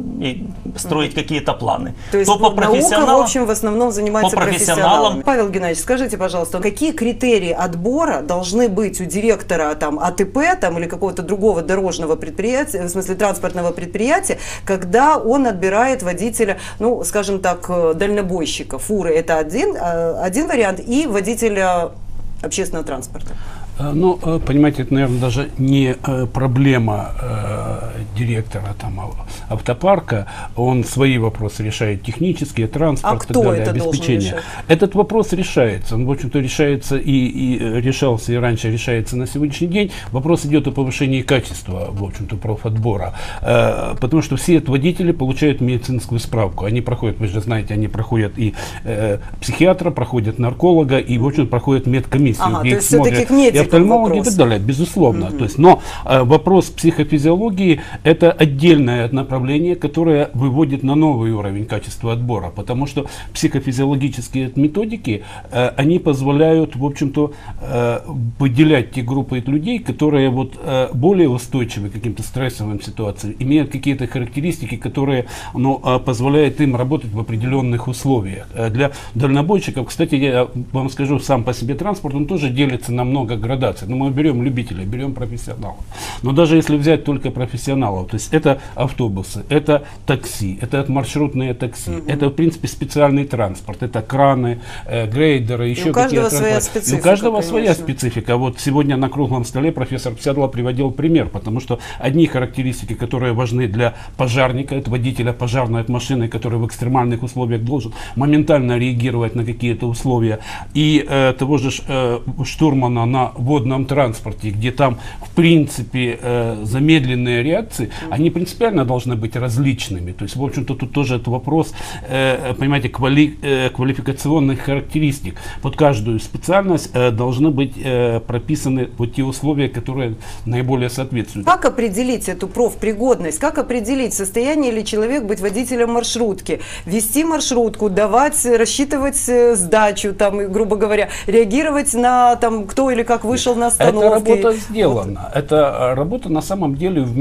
S20: и строить какие-то планы.
S1: То есть
S20: То по
S1: наука, в общем, в основном занимается
S20: по
S1: профессионалами. Павел Геннадьевич, скажите, пожалуйста, какие критерии отбора должны быть у директора там, АТП там, или какого-то другого дорожного предприятия, в смысле транспортного предприятия, предприятия, когда он отбирает водителя, ну, скажем так, дальнобойщика, фуры, это один, один вариант, и водителя общественного транспорта?
S21: Ну, понимаете, это, наверное, даже не проблема э, директора там, автопарка. Он свои вопросы решает технические, транспорт,
S1: а
S21: так далее, обеспечение. Этот вопрос решается. Он, в общем-то, решается и, и решался, и раньше решается на сегодняшний день. Вопрос идет о повышении качества, в общем-то, профотбора. Э, потому что все эти водители получают медицинскую справку. Они проходят, вы же знаете, они проходят и э, психиатра, проходят нарколога, и, в общем, проходят медкомиссию.
S1: Ага,
S21: где
S1: то есть все-таки к медику
S21: офтальмологи и так далее, безусловно. Mm-hmm. То есть, но э, вопрос психофизиологии – это отдельное направление, которое выводит на новый уровень качества отбора, потому что психофизиологические методики, э, они позволяют, в общем-то, э, выделять те группы людей, которые вот, э, более устойчивы к каким-то стрессовым ситуациям, имеют какие-то характеристики, которые ну, э, позволяют им работать в определенных условиях. Э, для дальнобойщиков, кстати, я вам скажу, сам по себе транспорт, он тоже делится на много градаций. Но мы берем любителей, берем профессионалов. Но даже если взять только профессионалов, то есть это автобусы, это такси, это маршрутные такси, mm-hmm. это, в принципе, специальный транспорт, это краны, э, грейдеры, еще
S1: и какие-то
S21: своя
S1: специфика.
S21: И у каждого
S1: конечно.
S21: своя специфика. Вот сегодня на круглом столе профессор Псядла приводил пример, потому что одни характеристики, которые важны для пожарника, это водителя пожарной машины, который в экстремальных условиях должен моментально реагировать на какие-то условия, и э, того же э, штурмана на водном транспорте, где там в принципе э, замедленные реакции, mm-hmm. они принципиально должны быть различными. То есть, в общем-то, тут тоже это вопрос, э, понимаете, квали, э, квалификационных характеристик. Под каждую специальность э, должны быть э, прописаны вот те условия, которые наиболее соответствуют.
S1: Как определить эту профпригодность? Как определить, в состоянии ли человек быть водителем маршрутки, вести маршрутку, давать, рассчитывать сдачу, там, грубо говоря, реагировать на там, кто или как вышел на остановке?
S21: Эта работа сделана. Эта работа на самом деле в мире этим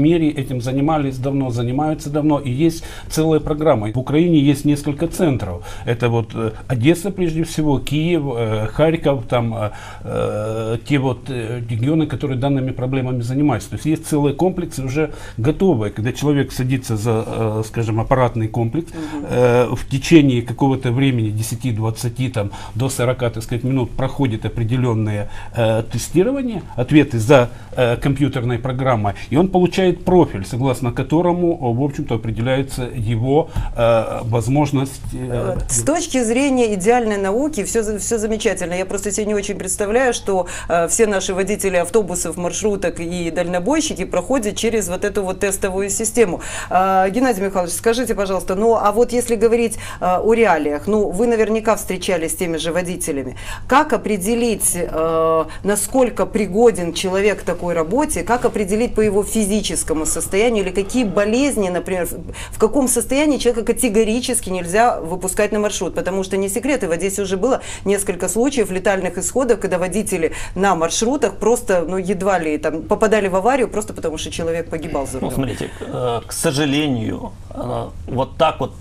S21: этим занимались давно, занимаются давно, и есть целая программа. В Украине есть несколько центров. Это вот э, Одесса прежде всего, Киев, э, Харьков, там э, э, те вот э, регионы, которые данными проблемами занимаются. То есть есть целые комплексы уже готовые, когда человек садится за, э, скажем, аппаратный комплекс, э, в течение какого-то времени, десяти-двадцати там, до сорока, так сказать, минут проходит определенные э, тестирования, ответы за э, компьютерной программой, и он получает профиль, согласно которому, в общем-то, определяется его э, возможность. Э,
S1: С точки зрения идеальной науки все, все замечательно. Я просто себе не очень представляю, что э, все наши водители автобусов, маршруток и дальнобойщики проходят через вот эту вот тестовую систему. Э, Геннадий Михайлович, скажите, пожалуйста, ну а вот если говорить э, о реалиях, ну вы наверняка встречались с теми же водителями. Как определить, э, насколько пригоден человек к такой работе, как определить по его физическому состоянию, или какие болезни, например, в, в каком состоянии человека категорически нельзя выпускать на маршрут? Потому что не секрет, и в Одессе уже было несколько случаев летальных исходов, когда водители на маршрутах просто, ну, едва ли там попадали в аварию, просто потому что человек погибал за рулем.
S20: Ну, смотрите, к сожалению, вот так вот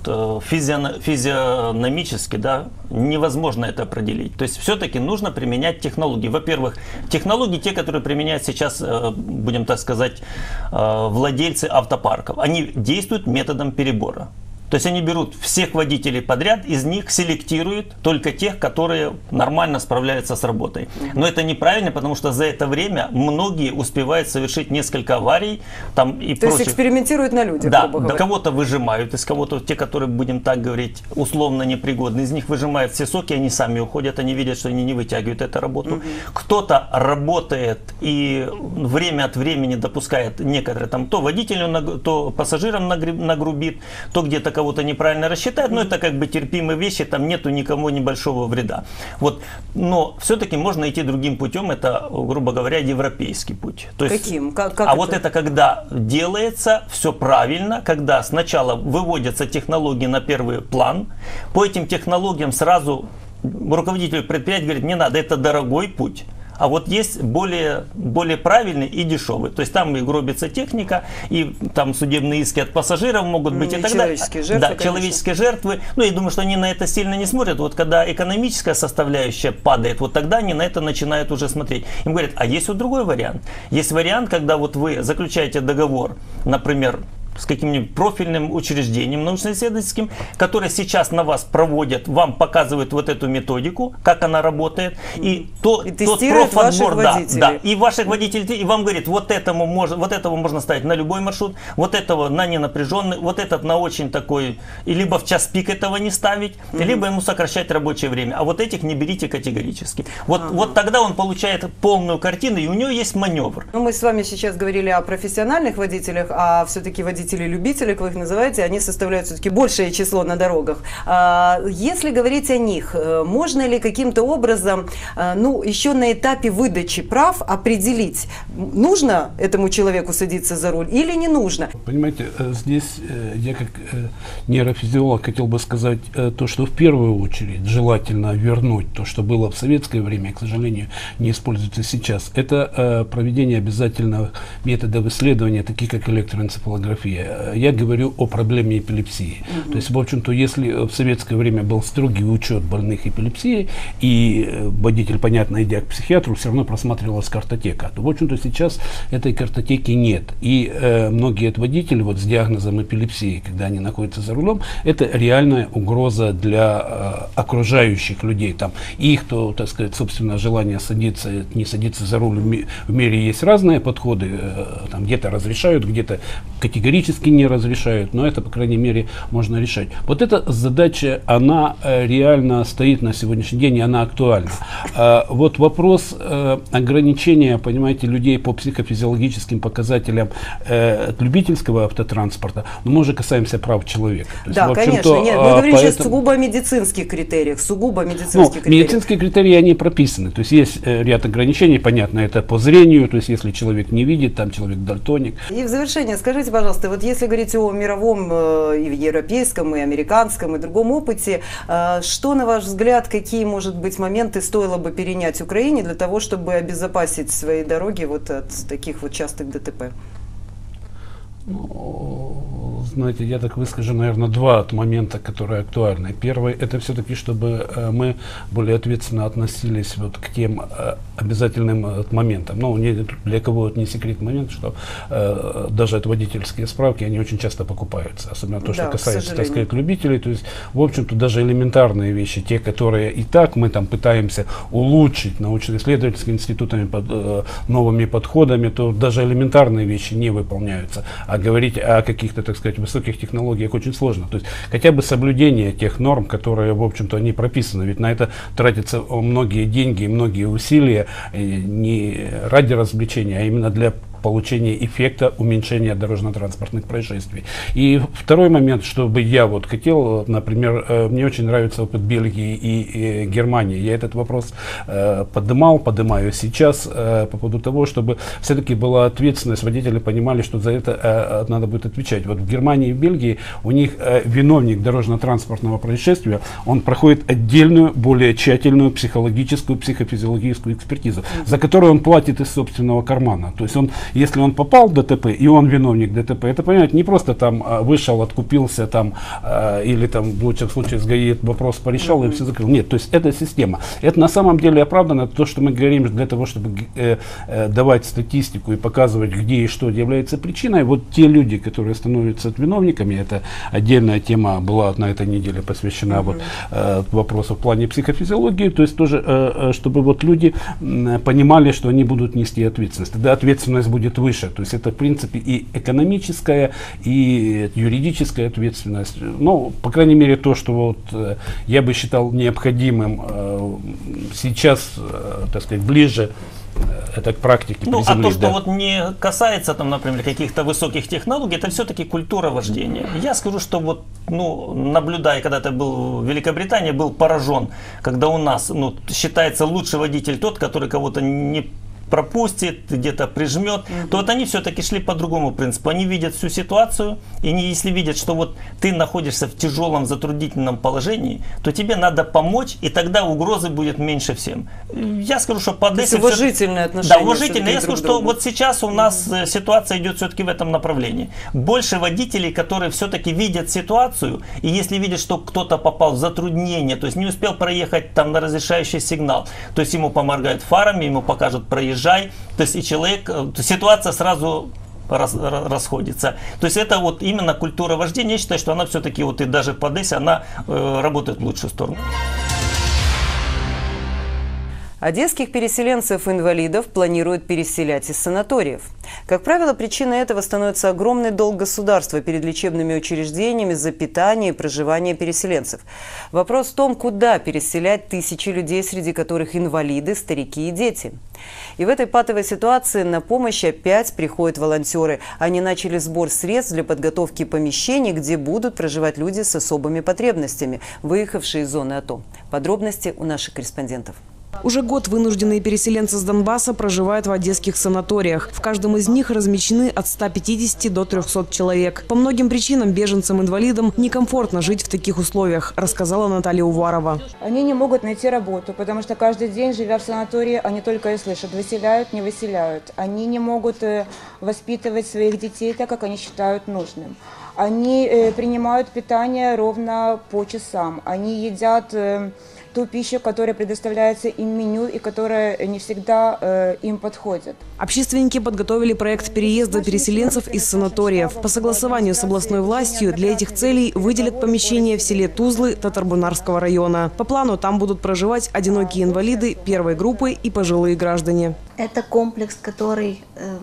S20: физиономически, да, невозможно это определить. То есть все-таки нужно применять технологии. Во-первых, технологии, те, которые применяют сейчас, будем так сказать, владельцы автопарков, они действуют методом перебора. То есть они берут всех водителей подряд, из них селектируют только тех, которые нормально справляются с работой. Но это неправильно, потому что за это время многие успевают совершить несколько аварий. Там, и
S1: То
S20: прочих.
S1: есть экспериментируют на людях,
S20: да,
S1: грубо говоря.
S20: кого-то выжимают, из кого-то, те, которые, будем так говорить, условно непригодны, из них выжимают все соки, они сами уходят, они видят, что они не вытягивают эту работу. Угу. Кто-то работает и время от времени допускает некоторые, там, то водителю, то пассажирам нагрубит, то где-то кого-то неправильно рассчитает, но это как бы терпимые вещи, там нету никому небольшого вреда. Вот. Но все-таки можно идти другим путем, это, грубо говоря, европейский путь. То есть,
S1: Каким? Как, как
S20: а
S1: это?
S20: вот это когда делается все правильно, когда сначала выводятся технологии на первый план, по этим технологиям сразу руководитель предприятия говорит, не надо, это дорогой путь. А вот есть более, более правильный и дешевый. То есть там и гробится техника, и там судебные иски от пассажиров могут быть.
S1: И,
S20: и так
S1: человеческие жертвы.
S20: Да,
S1: конечно.
S20: человеческие жертвы. Ну, я думаю, что они на это сильно не смотрят. Вот когда экономическая составляющая падает, вот тогда они на это начинают уже смотреть. Им говорят, а есть вот другой вариант. Есть вариант, когда вот вы заключаете договор, например, с каким-нибудь профильным учреждением научно-исследовательским, которое сейчас на вас проводят, вам показывают вот эту методику, как она работает, и, то,
S1: и
S20: тот профотбор, да, да, и ваших водителей, и вам говорит, вот этому можно, вот этого можно ставить на любой маршрут, вот этого на ненапряженный, вот этот на очень такой, и либо в час пик этого не ставить, mm-hmm. либо ему сокращать рабочее время, а вот этих не берите категорически. Вот, ага. вот тогда он получает полную картину, и у него есть маневр.
S1: Ну, мы с вами сейчас говорили о профессиональных водителях, а все-таки водители водители-любители, как вы их называете, они составляют все-таки большее число на дорогах. Если говорить о них, можно ли каким-то образом, ну, еще на этапе выдачи прав определить, нужно этому человеку садиться за руль или не нужно?
S21: Понимаете, здесь я как нейрофизиолог хотел бы сказать то, что в первую очередь желательно вернуть то, что было в советское время, к сожалению, не используется сейчас. Это проведение обязательных методов исследования, таких как электроэнцефалография. Я говорю о проблеме эпилепсии. Mm-hmm. То есть, в общем-то, если в советское время был строгий учет больных эпилепсией, и водитель, понятно, идя к психиатру, все равно просматривалась картотека, то, в общем-то, сейчас этой картотеки нет. И э, многие водители вот, с диагнозом эпилепсии, когда они находятся за рулем, это реальная угроза для э, окружающих людей. Там, и их, то, так сказать, собственно, желание садиться, не садиться за руль, в мире есть разные подходы, э, там где-то разрешают, где-то категорически не разрешают, но это, по крайней мере, можно решать. Вот эта задача, она э, реально стоит на сегодняшний день, и она актуальна. Э, вот вопрос э, ограничения, понимаете, людей по психофизиологическим показателям э, любительского автотранспорта, но мы уже касаемся прав человека. То
S1: да,
S21: есть,
S1: конечно. Нет, мы
S21: э,
S1: говорим
S21: поэтому...
S1: сейчас сугубо о медицинских критериях, сугубо медицинских
S21: ну,
S1: критериях.
S21: Медицинские критерии, они прописаны. То есть есть э, ряд ограничений, понятно, это по зрению, то есть если человек не видит, там человек дальтоник.
S1: И в завершение скажите, пожалуйста, вот если говорить о мировом, э, и европейском, и американском, и другом опыте, э, что, на ваш взгляд, какие, может быть, моменты стоило бы перенять Украине для того, чтобы обезопасить свои дороги вот от таких вот частых ДТП?
S21: Ну, знаете, я так выскажу, наверное, два момента, которые актуальны. Первый, это все-таки, чтобы мы более ответственно относились вот к тем обязательным моментам. Ну, не, для кого это не секрет момент, что э, даже это водительские справки, они очень часто покупаются. Особенно то, что да, касается, так сказать, любителей. То есть, в общем-то, даже элементарные вещи, те, которые и так мы там пытаемся улучшить научно-исследовательскими институтами, под, э, новыми подходами, то даже элементарные вещи не выполняются. А говорить о каких-то, так сказать, высоких технологиях очень сложно. То есть хотя бы соблюдение тех норм, которые, в общем-то, они прописаны. Ведь на это тратятся многие деньги и многие усилия не ради развлечения, а именно для получения эффекта уменьшения дорожно-транспортных происшествий. И второй момент, что бы я вот хотел, например, мне очень нравится опыт Бельгии и, и Германии. Я этот вопрос э, поднимал, поднимаю сейчас э, по поводу того, чтобы все-таки была ответственность, водители понимали, что за это э, надо будет отвечать. Вот в Германии и в Бельгии у них э, виновник дорожно-транспортного происшествия, он проходит отдельную, более тщательную психологическую, психофизиологическую экспертизу, за которую он платит из собственного кармана. То есть он, если он попал в ДТП, и он виновник ДТП, это, понимаете, не просто там вышел, откупился там, э, или там, в лучшем случае, с ГАИ вопрос порешал, mm-hmm. и все закрыл. Нет, то есть это система. Это на самом деле оправдано, то, что мы говорим для того, чтобы э, э, давать статистику и показывать, где и что является причиной. Вот те люди, которые становятся виновниками, это отдельная тема была на этой неделе посвящена mm-hmm. вот, э, вопросу в плане психофизиологии, то есть тоже, э, чтобы вот люди э, понимали, что они будут нести ответственность. Тогда ответственность будет будет выше. То есть это, в принципе, и экономическая, и юридическая ответственность. Ну, по крайней мере, то, что вот э, я бы считал необходимым э, сейчас, э, так сказать, ближе это к практике.
S20: Ну, а то, что да. вот не касается, там, например, каких-то высоких технологий, это все-таки культура вождения. Я скажу, что вот, ну, наблюдая, когда ты был в Великобритании, был поражен, когда у нас, ну, считается лучший водитель тот, который кого-то не пропустит, где-то прижмет, mm-hmm. то вот они все-таки шли по другому принципу. Они видят всю ситуацию, и они, если видят, что вот ты находишься в тяжелом затруднительном положении, то тебе надо помочь, и тогда угрозы будет меньше всем. Я скажу, что под этим...
S19: Уважительное отношение.
S20: Да, уважительное. Я скажу, что вот сейчас у нас mm-hmm. ситуация идет все-таки в этом направлении. Больше водителей, которые все-таки видят ситуацию, и если видят, что кто-то попал в затруднение, то есть не успел проехать там на разрешающий сигнал, то есть ему поморгают фарами, ему покажут проезжать, то есть и человек, ситуация сразу рас, расходится. То есть это вот именно культура вождения. Я считаю, что она все-таки вот и даже по ДЭСе она э, работает в лучшую сторону.
S1: Одесских переселенцев-инвалидов планируют переселять из санаториев. Как правило, причиной этого становится огромный долг государства перед лечебными учреждениями за питание и проживание переселенцев. Вопрос в том, куда переселять тысячи людей, среди которых инвалиды, старики и дети. И в этой патовой ситуации на помощь опять приходят волонтеры. Они начали сбор средств для подготовки помещений, где будут проживать люди с особыми потребностями, выехавшие из зоны АТО. Подробности у наших корреспондентов.
S19: Уже год вынужденные переселенцы с Донбасса проживают в одесских санаториях. В каждом из них размещены от ста пятидесяти до трёхсот человек. По многим причинам беженцам-инвалидам некомфортно жить в таких условиях, рассказала Наталья Уварова.
S2: Они не могут найти работу, потому что каждый день, живя в санатории, они только и слышат: выселяют, не выселяют. Они не могут воспитывать своих детей так, как они считают нужным. Они принимают питание ровно по часам. Они едят ту пищу, которая предоставляется им меню и которая не всегда э, им подходит.
S19: Общественники подготовили проект переезда переселенцев из санаториев. По согласованию с областной властью для этих целей выделят помещение в селе Тузлы Татарбунарского района. По плану там будут проживать одинокие инвалиды первой группы и пожилые граждане.
S22: Это комплекс, который... Э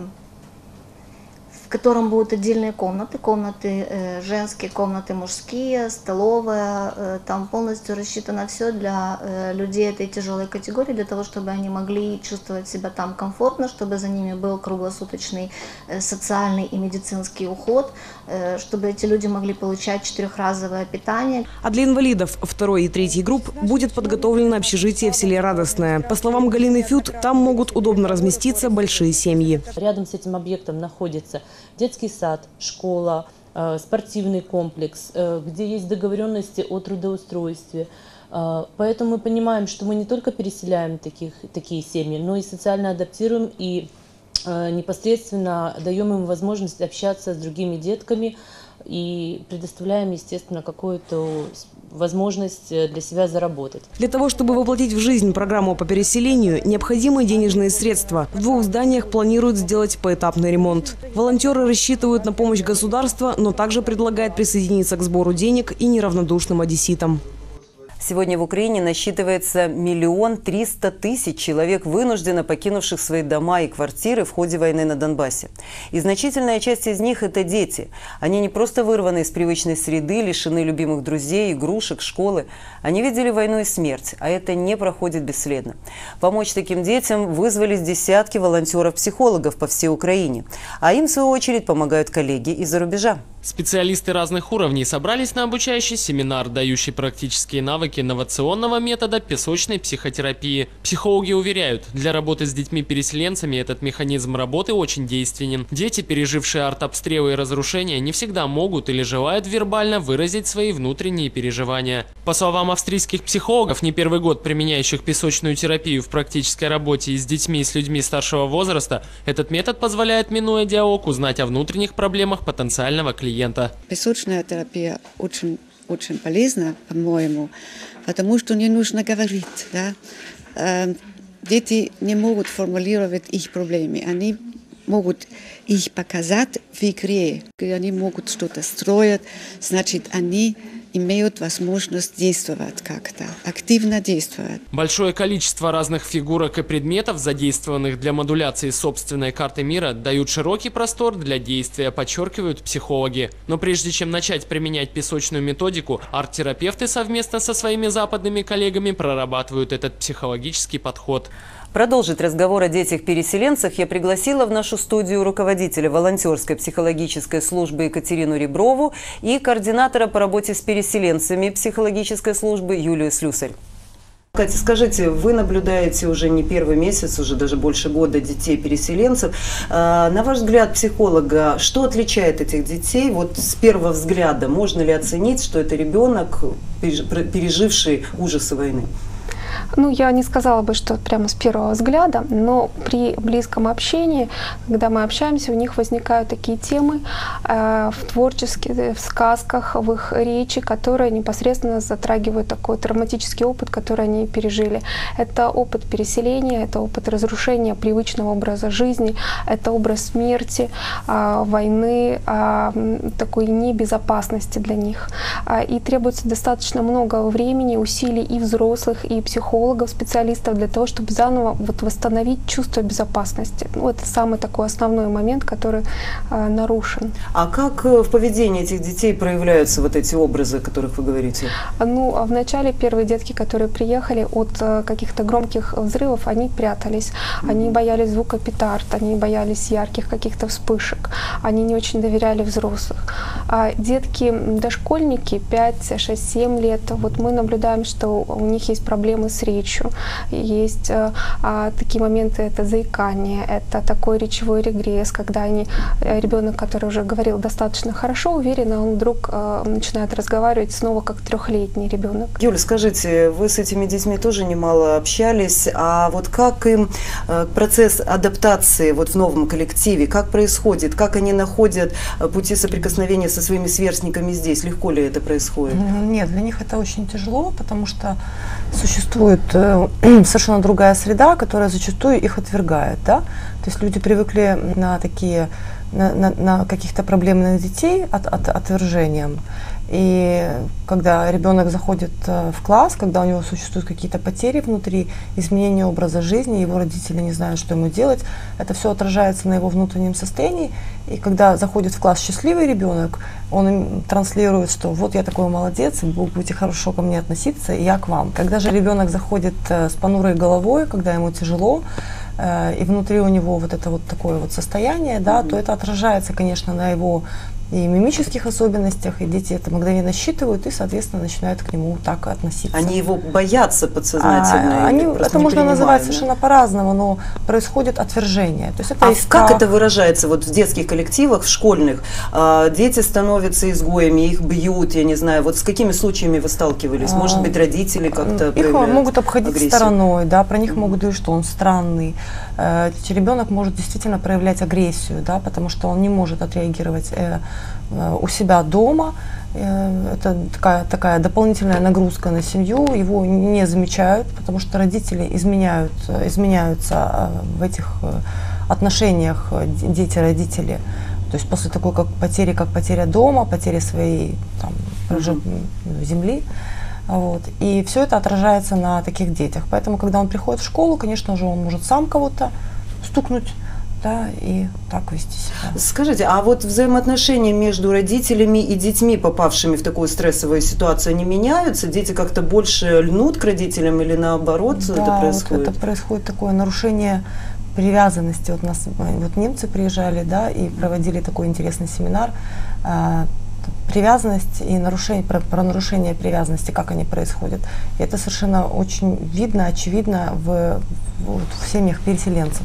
S22: в котором будут отдельные комнаты, комнаты э, женские, комнаты мужские, столовая, э, там полностью рассчитано все для э, людей этой тяжелой категории, для того, чтобы они могли чувствовать себя там комфортно, чтобы за ними был круглосуточный э, социальный и медицинский уход, э, чтобы эти люди могли получать четырехразовое питание.
S19: А для инвалидов второй и третьей групп будет подготовлено общежитие в селе Радостное. По словам Галины Фют, там могут удобно разместиться большие семьи.
S23: Рядом с этим объектом находится детский сад, школа, э, спортивный комплекс, э, где есть договоренности о трудоустройстве. Э, поэтому мы понимаем, что мы не только переселяем таких, такие семьи, но и социально адаптируем и непосредственно даем им возможность общаться с другими детками и предоставляем, естественно, какую-то возможность для себя заработать.
S19: Для того, чтобы воплотить в жизнь программу по переселению, необходимы денежные средства. В двух зданиях планируют сделать поэтапный ремонт. Волонтеры рассчитывают на помощь государства, но также предлагают присоединиться к сбору денег и неравнодушным одесситам.
S1: Сегодня в Украине насчитывается миллион триста тысяч человек, вынужденно покинувших свои дома и квартиры в ходе войны на Донбассе. И значительная часть из них – это дети. Они не просто вырваны из привычной среды, лишены любимых друзей, игрушек, школы. Они видели войну и смерть, а это не проходит бесследно. Помочь таким детям вызвались десятки волонтеров-психологов по всей Украине. А им, в свою очередь, помогают коллеги из-за рубежа.
S6: Специалисты разных уровней собрались на обучающий семинар, дающий практические навыки инновационного метода песочной психотерапии. Психологи уверяют, для работы с детьми-переселенцами этот механизм работы очень действенен. Дети, пережившие артобстрелы и разрушения, не всегда могут или желают вербально выразить свои внутренние переживания. По словам австрийских психологов, не первый год применяющих песочную терапию в практической работе и с детьми и с людьми старшего возраста, этот метод позволяет, минуя диалог, узнать о внутренних проблемах потенциального клиента.
S4: Песочная терапия очень, очень полезна, по-моему, потому что не нужно говорить. Да? Дети не могут формулировать их проблемы, они могут их показать в игре. Они могут что-то строить, значит, они имеют возможность действовать как-то, активно действовать.
S6: Большое количество разных фигурок и предметов, задействованных для модуляции собственной карты мира, дают широкий простор для действия, подчеркивают психологи. Но прежде чем начать применять песочную методику, арт-терапевты совместно со своими западными коллегами прорабатывают этот психологический подход.
S1: Продолжить разговор о детях-переселенцах я пригласила в нашу студию руководителя волонтерской психологической службы Екатерину Реброву и координатора по работе с переселенцами психологической службы Юлию Слюсарь. Катя, скажите, вы наблюдаете уже не первый месяц, уже даже больше года детей-переселенцев. На ваш взгляд, психолога, что отличает этих детей? Вот с первого взгляда можно ли оценить, что это ребенок, переживший ужасы войны?
S5: Ну, я не сказала бы, что прямо с первого взгляда, но при близком общении, когда мы общаемся, у них возникают такие темы э, в творчестве, в сказках, в их речи, которые непосредственно затрагивают такой травматический опыт, который они пережили. Это опыт переселения, это опыт разрушения привычного образа жизни, это образ смерти, э, войны, э, такой небезопасности для них. Э, и требуется достаточно много времени, усилий и взрослых, и психологов, специалистов для того, чтобы заново вот восстановить чувство безопасности. Ну, это самый такой основной момент, который э, нарушен.
S1: А как в поведении этих детей проявляются вот эти образы, о которых вы говорите?
S5: Ну, а вначале первые детки, которые приехали от э, каких-то громких взрывов, они прятались, mm-hmm. они боялись звука петард, они боялись ярких каких-то вспышек, они не очень доверяли взрослых. А детки, дошкольники, пять, шесть, семь лет, вот мы наблюдаем, что у них есть проблемы с речью, есть а, такие моменты, это заикание, это такой речевой регресс, когда они, ребенок, который уже говорил достаточно хорошо, уверенно, он вдруг а, начинает разговаривать снова как трехлетний ребенок.
S1: Юля, скажите, вы с этими детьми тоже немало общались, а вот как им процесс адаптации вот в новом коллективе, как происходит, как они находят пути соприкосновения со своими сверстниками здесь, легко ли это происходит?
S8: Нет, для них это очень тяжело, потому что существует совершенно другая среда, которая зачастую их отвергает, да? То есть люди привыкли на такие, на, на, на каких-то проблемных детей от, от, отвержением. И когда ребенок заходит в класс, когда у него существуют какие-то потери внутри, изменение образа жизни, его родители не знают, что ему делать, это все отражается на его внутреннем состоянии. И когда заходит в класс счастливый ребенок, он им транслирует, что вот я такой молодец, вы будете хорошо ко мне относиться, и я к вам. Когда же ребенок заходит с понурой головой, когда ему тяжело, и внутри у него вот это вот такое вот состояние, да, mm-hmm. то это отражается, конечно, на его и мимических особенностях, и дети это мгновенно считывают и, соответственно, начинают к нему так относиться.
S1: Они его боятся подсознательно?
S8: А, они, это можно называть
S1: да?
S8: совершенно по-разному, но происходит отвержение. То есть это
S1: а
S8: страх.
S1: как это выражается вот в детских коллективах, в школьных? А, дети становятся изгоями, их бьют, я не знаю. Вот с какими случаями вы сталкивались? Может быть, родители как-то
S8: их могут обходить
S1: агрессию?
S8: стороной, да, про них могут говорить, что он странный. Ребенок может действительно проявлять агрессию, да, потому что он не может отреагировать э, э, у себя дома. Э, это такая, такая дополнительная нагрузка на семью. Его не замечают, потому что родители изменяют, изменяются в этих отношениях дети-родители. То есть после такой как потери, как потеря дома, потеря своей там, mm-hmm. земли. Вот. И все это отражается на таких детях. Поэтому, когда он приходит в школу, конечно же, он может сам кого-то стукнуть, да, и так вести себя.
S1: Скажите, а вот взаимоотношения между родителями и детьми, попавшими в такую стрессовую ситуацию, они меняются? Дети как-то больше льнут к родителям или наоборот
S8: да,
S1: это происходит?
S8: Вот это происходит такое нарушение привязанности. Вот нас, вот немцы приезжали, да, и проводили такой интересный семинар. Привязанность и нарушение, про, про нарушение привязанности, как они происходят. И это совершенно очень видно, очевидно в, в, в семьях переселенцев.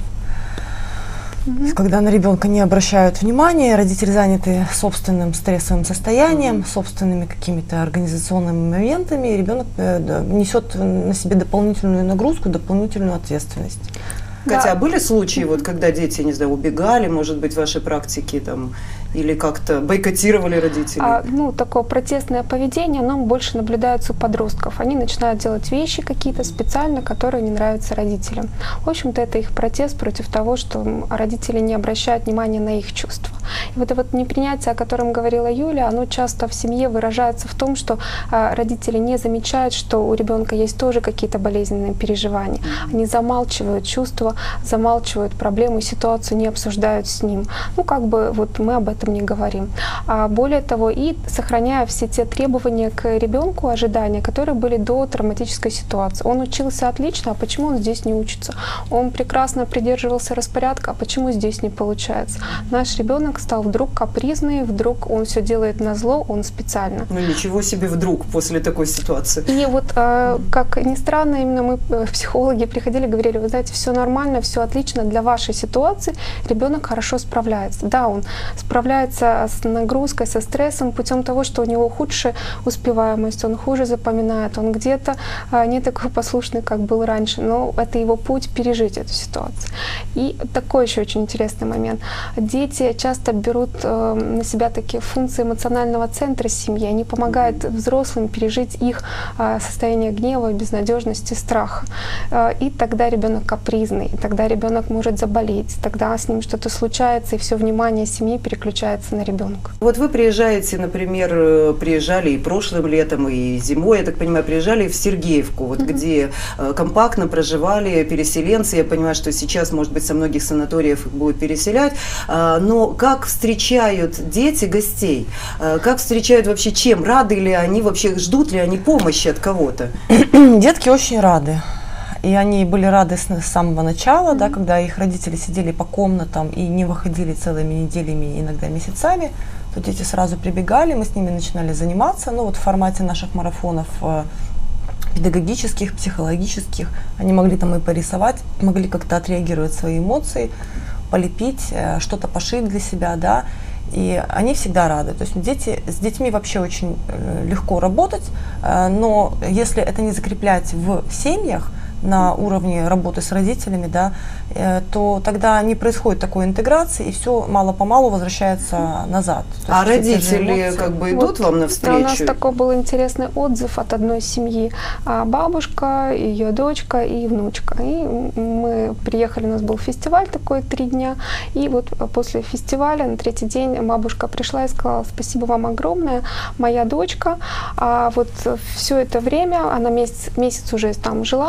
S8: Mm-hmm. Когда на ребенка не обращают внимания, родители заняты собственным стрессовым состоянием, mm-hmm. собственными какими-то организационными моментами, и ребенок э, несет на себе дополнительную нагрузку, дополнительную ответственность.
S1: Катя, а были случаи, вот, когда дети, не знаю, убегали, может быть, в вашей практике там, или как-то бойкотировали родителей?
S5: А, ну, такое протестное поведение, оно больше наблюдается у подростков. Они начинают делать вещи какие-то специально, которые не нравятся родителям. В общем-то, это их протест против того, что родители не обращают внимания на их чувства. И вот это вот непринятие, о котором говорила Юля, оно часто в семье выражается в том, что а, родители не замечают, что у ребенка есть тоже какие-то болезненные переживания. Mm-hmm. Они замалчивают чувства, замалчивают проблему, ситуацию не обсуждают с ним. Ну, как бы вот мы об этом не говорим. А более того, и сохраняя все те требования к ребенку, ожидания, которые были до травматической ситуации. Он учился отлично, а почему он здесь не учится? Он прекрасно придерживался распорядка, а почему здесь не получается? Наш ребенок стал вдруг капризный, вдруг он все делает назло, он специально.
S1: Ну ничего себе вдруг после такой ситуации.
S5: И вот, э, как ни странно, именно мы, психологи, приходили, говорили, вы знаете, все нормально, все отлично, для вашей ситуации ребенок хорошо справляется. Да, он справляется с нагрузкой, со стрессом путем того, что у него худшая успеваемость, он хуже запоминает, он где-то а, не такой послушный, как был раньше, но это его путь пережить эту ситуацию. И такой еще очень интересный момент. Дети часто берут э, на себя такие функции эмоционального центра семьи, они помогают взрослым пережить их э, состояние гнева, безнадежности, страха. Э, и тогда ребенок капризный, тогда ребенок может заболеть, тогда с ним что-то случается, и все внимание семьи переключается на ребенка.
S1: Вот вы приезжаете, например, приезжали и прошлым летом, и зимой, я так понимаю, приезжали в Сергеевку, вот, mm-hmm. где компактно проживали переселенцы. Я понимаю, что сейчас, может быть, со многих санаториев их будут переселять. Но как встречают дети гостей? Как встречают вообще, чем? Рады ли они вообще, ждут ли они помощи от кого-то?
S8: Детки очень рады. И они были рады с, с самого начала, mm-hmm. да, когда их родители сидели по комнатам и не выходили целыми неделями, иногда месяцами, то дети сразу прибегали, мы с ними начинали заниматься. Ну вот в формате наших марафонов э, педагогических, психологических, они могли там и порисовать, могли как-то отреагировать свои эмоции, полепить, э, что-то пошить для себя, да. И они всегда рады. То есть дети, с детьми вообще очень э, легко работать, э, но если это не закреплять в семьях, на уровне работы с родителями, да, э, то тогда не происходит такой интеграции, и все мало-помалу возвращается назад. То
S1: а родители как бы идут вот вам навстречу?
S5: У нас такой был интересный отзыв от одной семьи. Бабушка, ее дочка и внучка. И мы приехали, у нас был фестиваль такой, три дня, и вот после фестиваля на третий день бабушка пришла и сказала: спасибо вам огромное, моя дочка, а вот все это время, она месяц, месяц уже там жила, она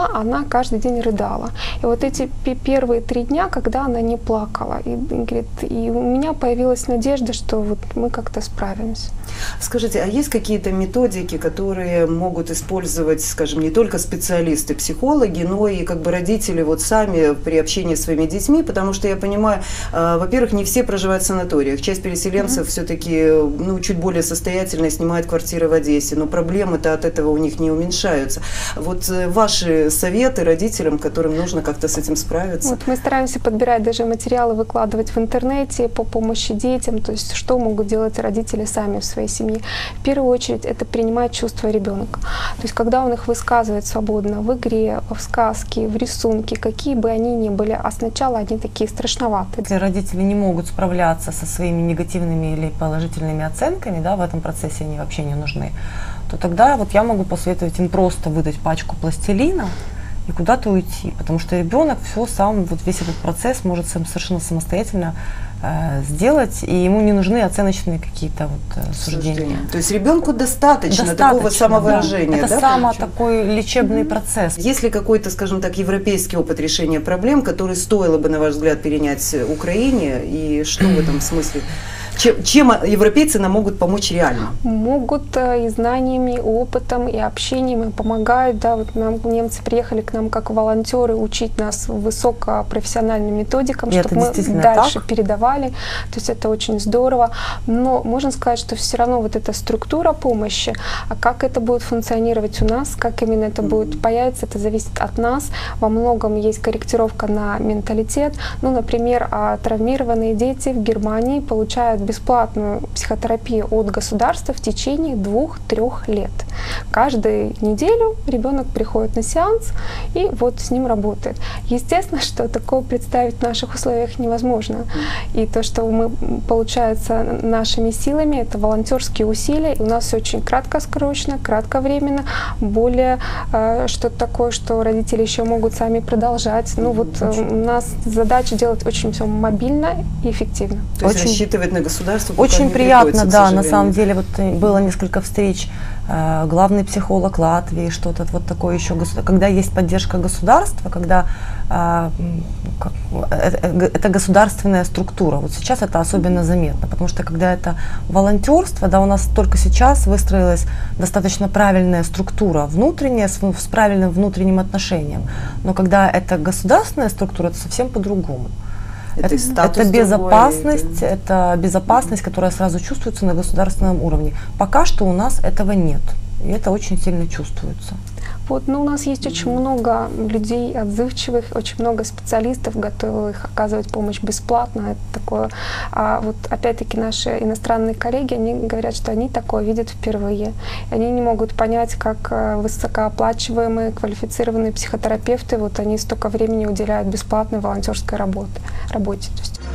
S5: каждый день рыдала. И вот эти первые три дня, когда она не плакала, и, и, говорит, и у меня появилась надежда, что вот мы как-то справимся.
S1: Скажите, а есть какие-то методики, которые могут использовать, скажем, не только специалисты, психологи, но и как бы родители вот сами при общении с своими детьми? Потому что я понимаю, э, во-первых, не все проживают в санаториях. Часть переселенцев mm-hmm. все-таки, ну, чуть более состоятельно снимают квартиры в Одессе, но проблемы-то от этого у них не уменьшаются. Вот э, ваши советы родителям, которым нужно как-то с этим справиться?
S5: Вот мы стараемся подбирать даже материалы, выкладывать в интернете по помощи детям, то есть что могут делать родители сами в своей семьи. В первую очередь это принимать чувства ребенка. То есть когда он их высказывает свободно в игре, в сказке, в рисунке, какие бы они ни были, а сначала они такие страшноватые.
S8: Если родители не могут справляться со своими негативными или положительными оценками, да, в этом процессе они вообще не нужны, то тогда вот я могу посоветовать им просто выдать пачку пластилина и куда-то уйти, потому что ребенок все сам, вот весь этот процесс может сам, совершенно самостоятельно э, сделать, и ему не нужны оценочные какие-то вот э, суждения.
S1: То есть ребенку достаточно, достаточно такого самовыражения,
S8: да? Это
S1: да,
S8: самый такой лечебный mm-hmm. процесс.
S1: Есть ли какой-то, скажем так, европейский опыт решения проблем, который стоило бы, на ваш взгляд, перенять Украине, и что в этом смысле? Чем, чем европейцы нам могут помочь реально?
S5: Могут и знаниями, и опытом, и общением, и помогают. Да, вот нам, немцы приехали к нам как волонтеры учить нас высокопрофессиональным методикам, и чтобы мы дальше так? передавали. То есть это очень здорово. Но можно сказать, что все равно вот эта структура помощи, а как это будет функционировать у нас, как именно это mm-hmm. будет появиться, это зависит от нас. Во многом есть корректировка на менталитет. Ну, например, травмированные дети в Германии получают бесплатную психотерапию от государства в течение двух-трех лет. Каждую неделю ребенок приходит на сеанс и вот с ним работает. Естественно, что такое представить в наших условиях невозможно. И то, что мы, получается, нашими силами, это волонтерские усилия, и у нас все очень краткосрочно, кратковременно, более э, что-то такое, что родители еще могут сами продолжать. Ну вот э, у нас задача делать очень все мобильно и эффективно.
S1: То есть очень рассчитывать на государство?
S8: Очень приятно, да, на самом деле, вот было несколько встреч, э, главный психолог Латвии, что-то вот такое еще, когда есть поддержка государства, когда э, как, это, это государственная структура, вот сейчас это особенно заметно, потому что когда это волонтерство, да, у нас только сейчас выстроилась достаточно правильная структура внутренняя, с, с правильным внутренним отношением, но когда это государственная структура, это совсем по-другому. Это, это безопасность, другой, это безопасность, которая сразу чувствуется на государственном уровне. Пока что у нас этого нет, и это очень сильно чувствуется.
S5: Вот, но у нас есть очень много людей отзывчивых, очень много специалистов, готовых оказывать помощь бесплатно. Это такое. А вот опять-таки наши иностранные коллеги, они говорят, что они такое видят впервые. Они не могут понять, как высокооплачиваемые, квалифицированные психотерапевты, вот они столько времени уделяют бесплатной волонтерской работе. работе. То есть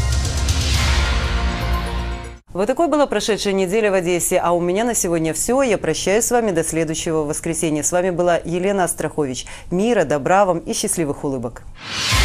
S1: вот такой была прошедшая неделя в Одессе. А у меня на сегодня все. Я прощаюсь с вами до следующего воскресенья. С вами была Елена Астрахович. Мира, добра вам и счастливых улыбок.